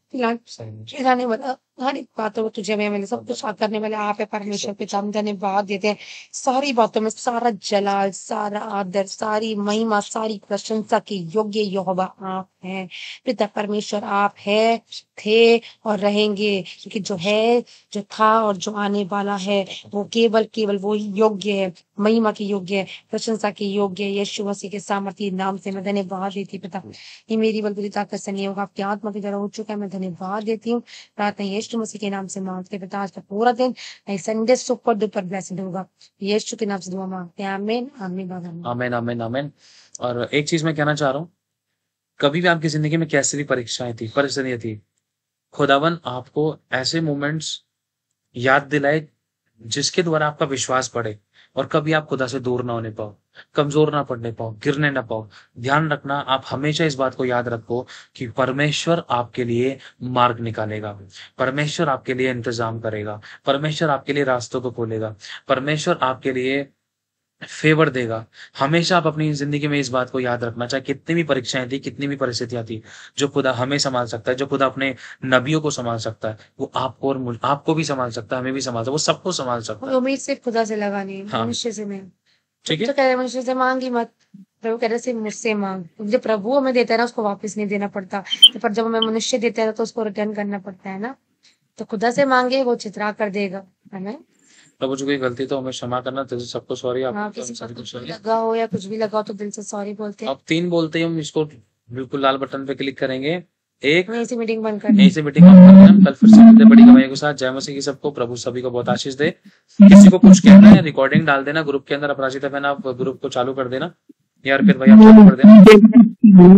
खिलाने वाला, हर एक बातों में तुझे मैं मिले, सब कुछ करने वाले आप है परमेश्वर पिता। हम धन्यवाद देते हैं। सारी बातों में सारा जलाल, सारा आदर, सारी महिमा, सारी प्रशंसा की योग्य यहोवा आप हैं पिता परमेश्वर। आप है, थे और रहेंगे, क्योंकि जो है, जो था और जो आने वाला है वो केवल केवल वो ही योग्य है, महिमा की योग्य है, प्रशंसा की योग्य है। यीशु मसीह के सामर्थी नाम से मैं धन्यवाद देती हूँ पिता। ये मेरी बलबुरी ताकत से नहीं होगा, आपकी आत्मा की तरह हो चुका है। मैं धन्यवाद देती हूँ, प्रार्थना यीशु मसीह के नाम से मांगते पिता। आज का पूरा दिन संडे सुपर डुपर ब्लेसिड होगा, यीशु के नाम से दुआ मांगते हैं, आमीन आमीन आमीन। आमेन आमेन आमेन। और एक चीज मैं कहना चाह रहा हूँ, कभी भी आपकी जिंदगी में कैसी भी परीक्षाएं थी, परिस्थितियां थी, खुदावन आपको ऐसे मोमेंट्स याद दिलाए जिसके द्वारा आपका विश्वास बढ़े और कभी आप खुदा से दूर ना होने पाओ, कमजोर ना पड़ने पाओ, गिरने ना पाओ। ध्यान रखना, आप हमेशा इस बात को याद रखो कि परमेश्वर आपके लिए मार्ग निकालेगा, परमेश्वर आपके लिए इंतजाम करेगा, परमेश्वर आपके लिए रास्तों को खोलेगा, परमेश्वर आपके लिए फेवर देगा। हमेशा आप अपनी जिंदगी में इस बात को याद रखना, चाहे कितनी भी परीक्षाएं थी, कितनी भी परिस्थितियां थी, जो खुदा हमें संभाल सकता है, जो खुदा अपने नबियों को संभाल सकता है, वो आपको और आपको भी संभाल सकता है, हमें भी संभाल सकता है, वो सबको संभाल सकता है। उम्मीद सिर्फ खुदा से लगानी है, हाँ। मनुष्य से नहीं। ठीक तो है, कह रहे मनुष्य से मांगी मत, प्रभु कह रहे सिर्फ मुझसे मांग। जो प्रभु हमें देता है ना उसको वापस नहीं देना पड़ता, तो पर जब हमें मनुष्य देता है तो उसको रिटर्न करना पड़ता है ना। तो खुदा से मांगे, वो चित्रा कर देगा, है ना। प्रभु जी कोई गलती तो हमें क्षमा करना, दिल से सबको सॉरी। हाँ, आप किसी को सभी को कुछ भी सॉरी। लगा हो या कुछ भी लगा हो तो दिल से सॉरी बोलते हैं। अब 3 बोलते ही हम इसको बिल्कुल लाल बटन पे क्लिक करेंगे। एक, यहीं से मीटिंग बंद कर यहीं से मीटिंग ऑफ करते हैं हम। कल फिर से मिलते हैं बड़ी गवाही के साथ। जय मसीह की सबको, प्रभु सभी को बहुत आशीष दे। किसी को कुछ कहना है, रिकॉर्डिंग डाल देना ग्रुप के अंदर। अपराजिता बहन आप ग्रुप को चालू कर देना, या अर्पित भाई आप चालू कर देना।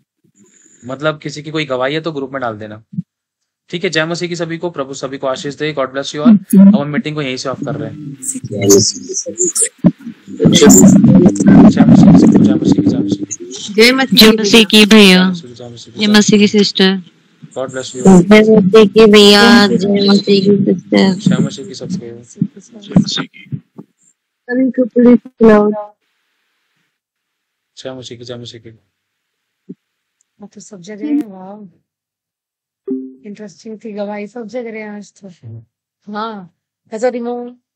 मतलब किसी की कोई गवाही है तो ग्रुप में डाल देना, ठीक है। जय मसीह की सभी को, प्रभु सभी को आशीष दे। God bless you all. अब हम मीटिंग को यहीं से ऑफ कर रहे हैं। जय मसीह की सबको, जय मसीह की, जय मसीह की, जय मसीह की, जय मसीह की भैया, जय मसीह की, जय मसीह की सिस्टर, गॉड ब्लेस यू। जय मसीह की भैया, जय मसीह की सिस्टर, जय मसीह की सबको, सभी को प्लीज सुनाओ। जय मसीह की, जय मसीह की। तो सब जगह वाह, इंटरेस्टिंग थी गवाही सब जगह आज तो। हाँ, ऐसा रिमूव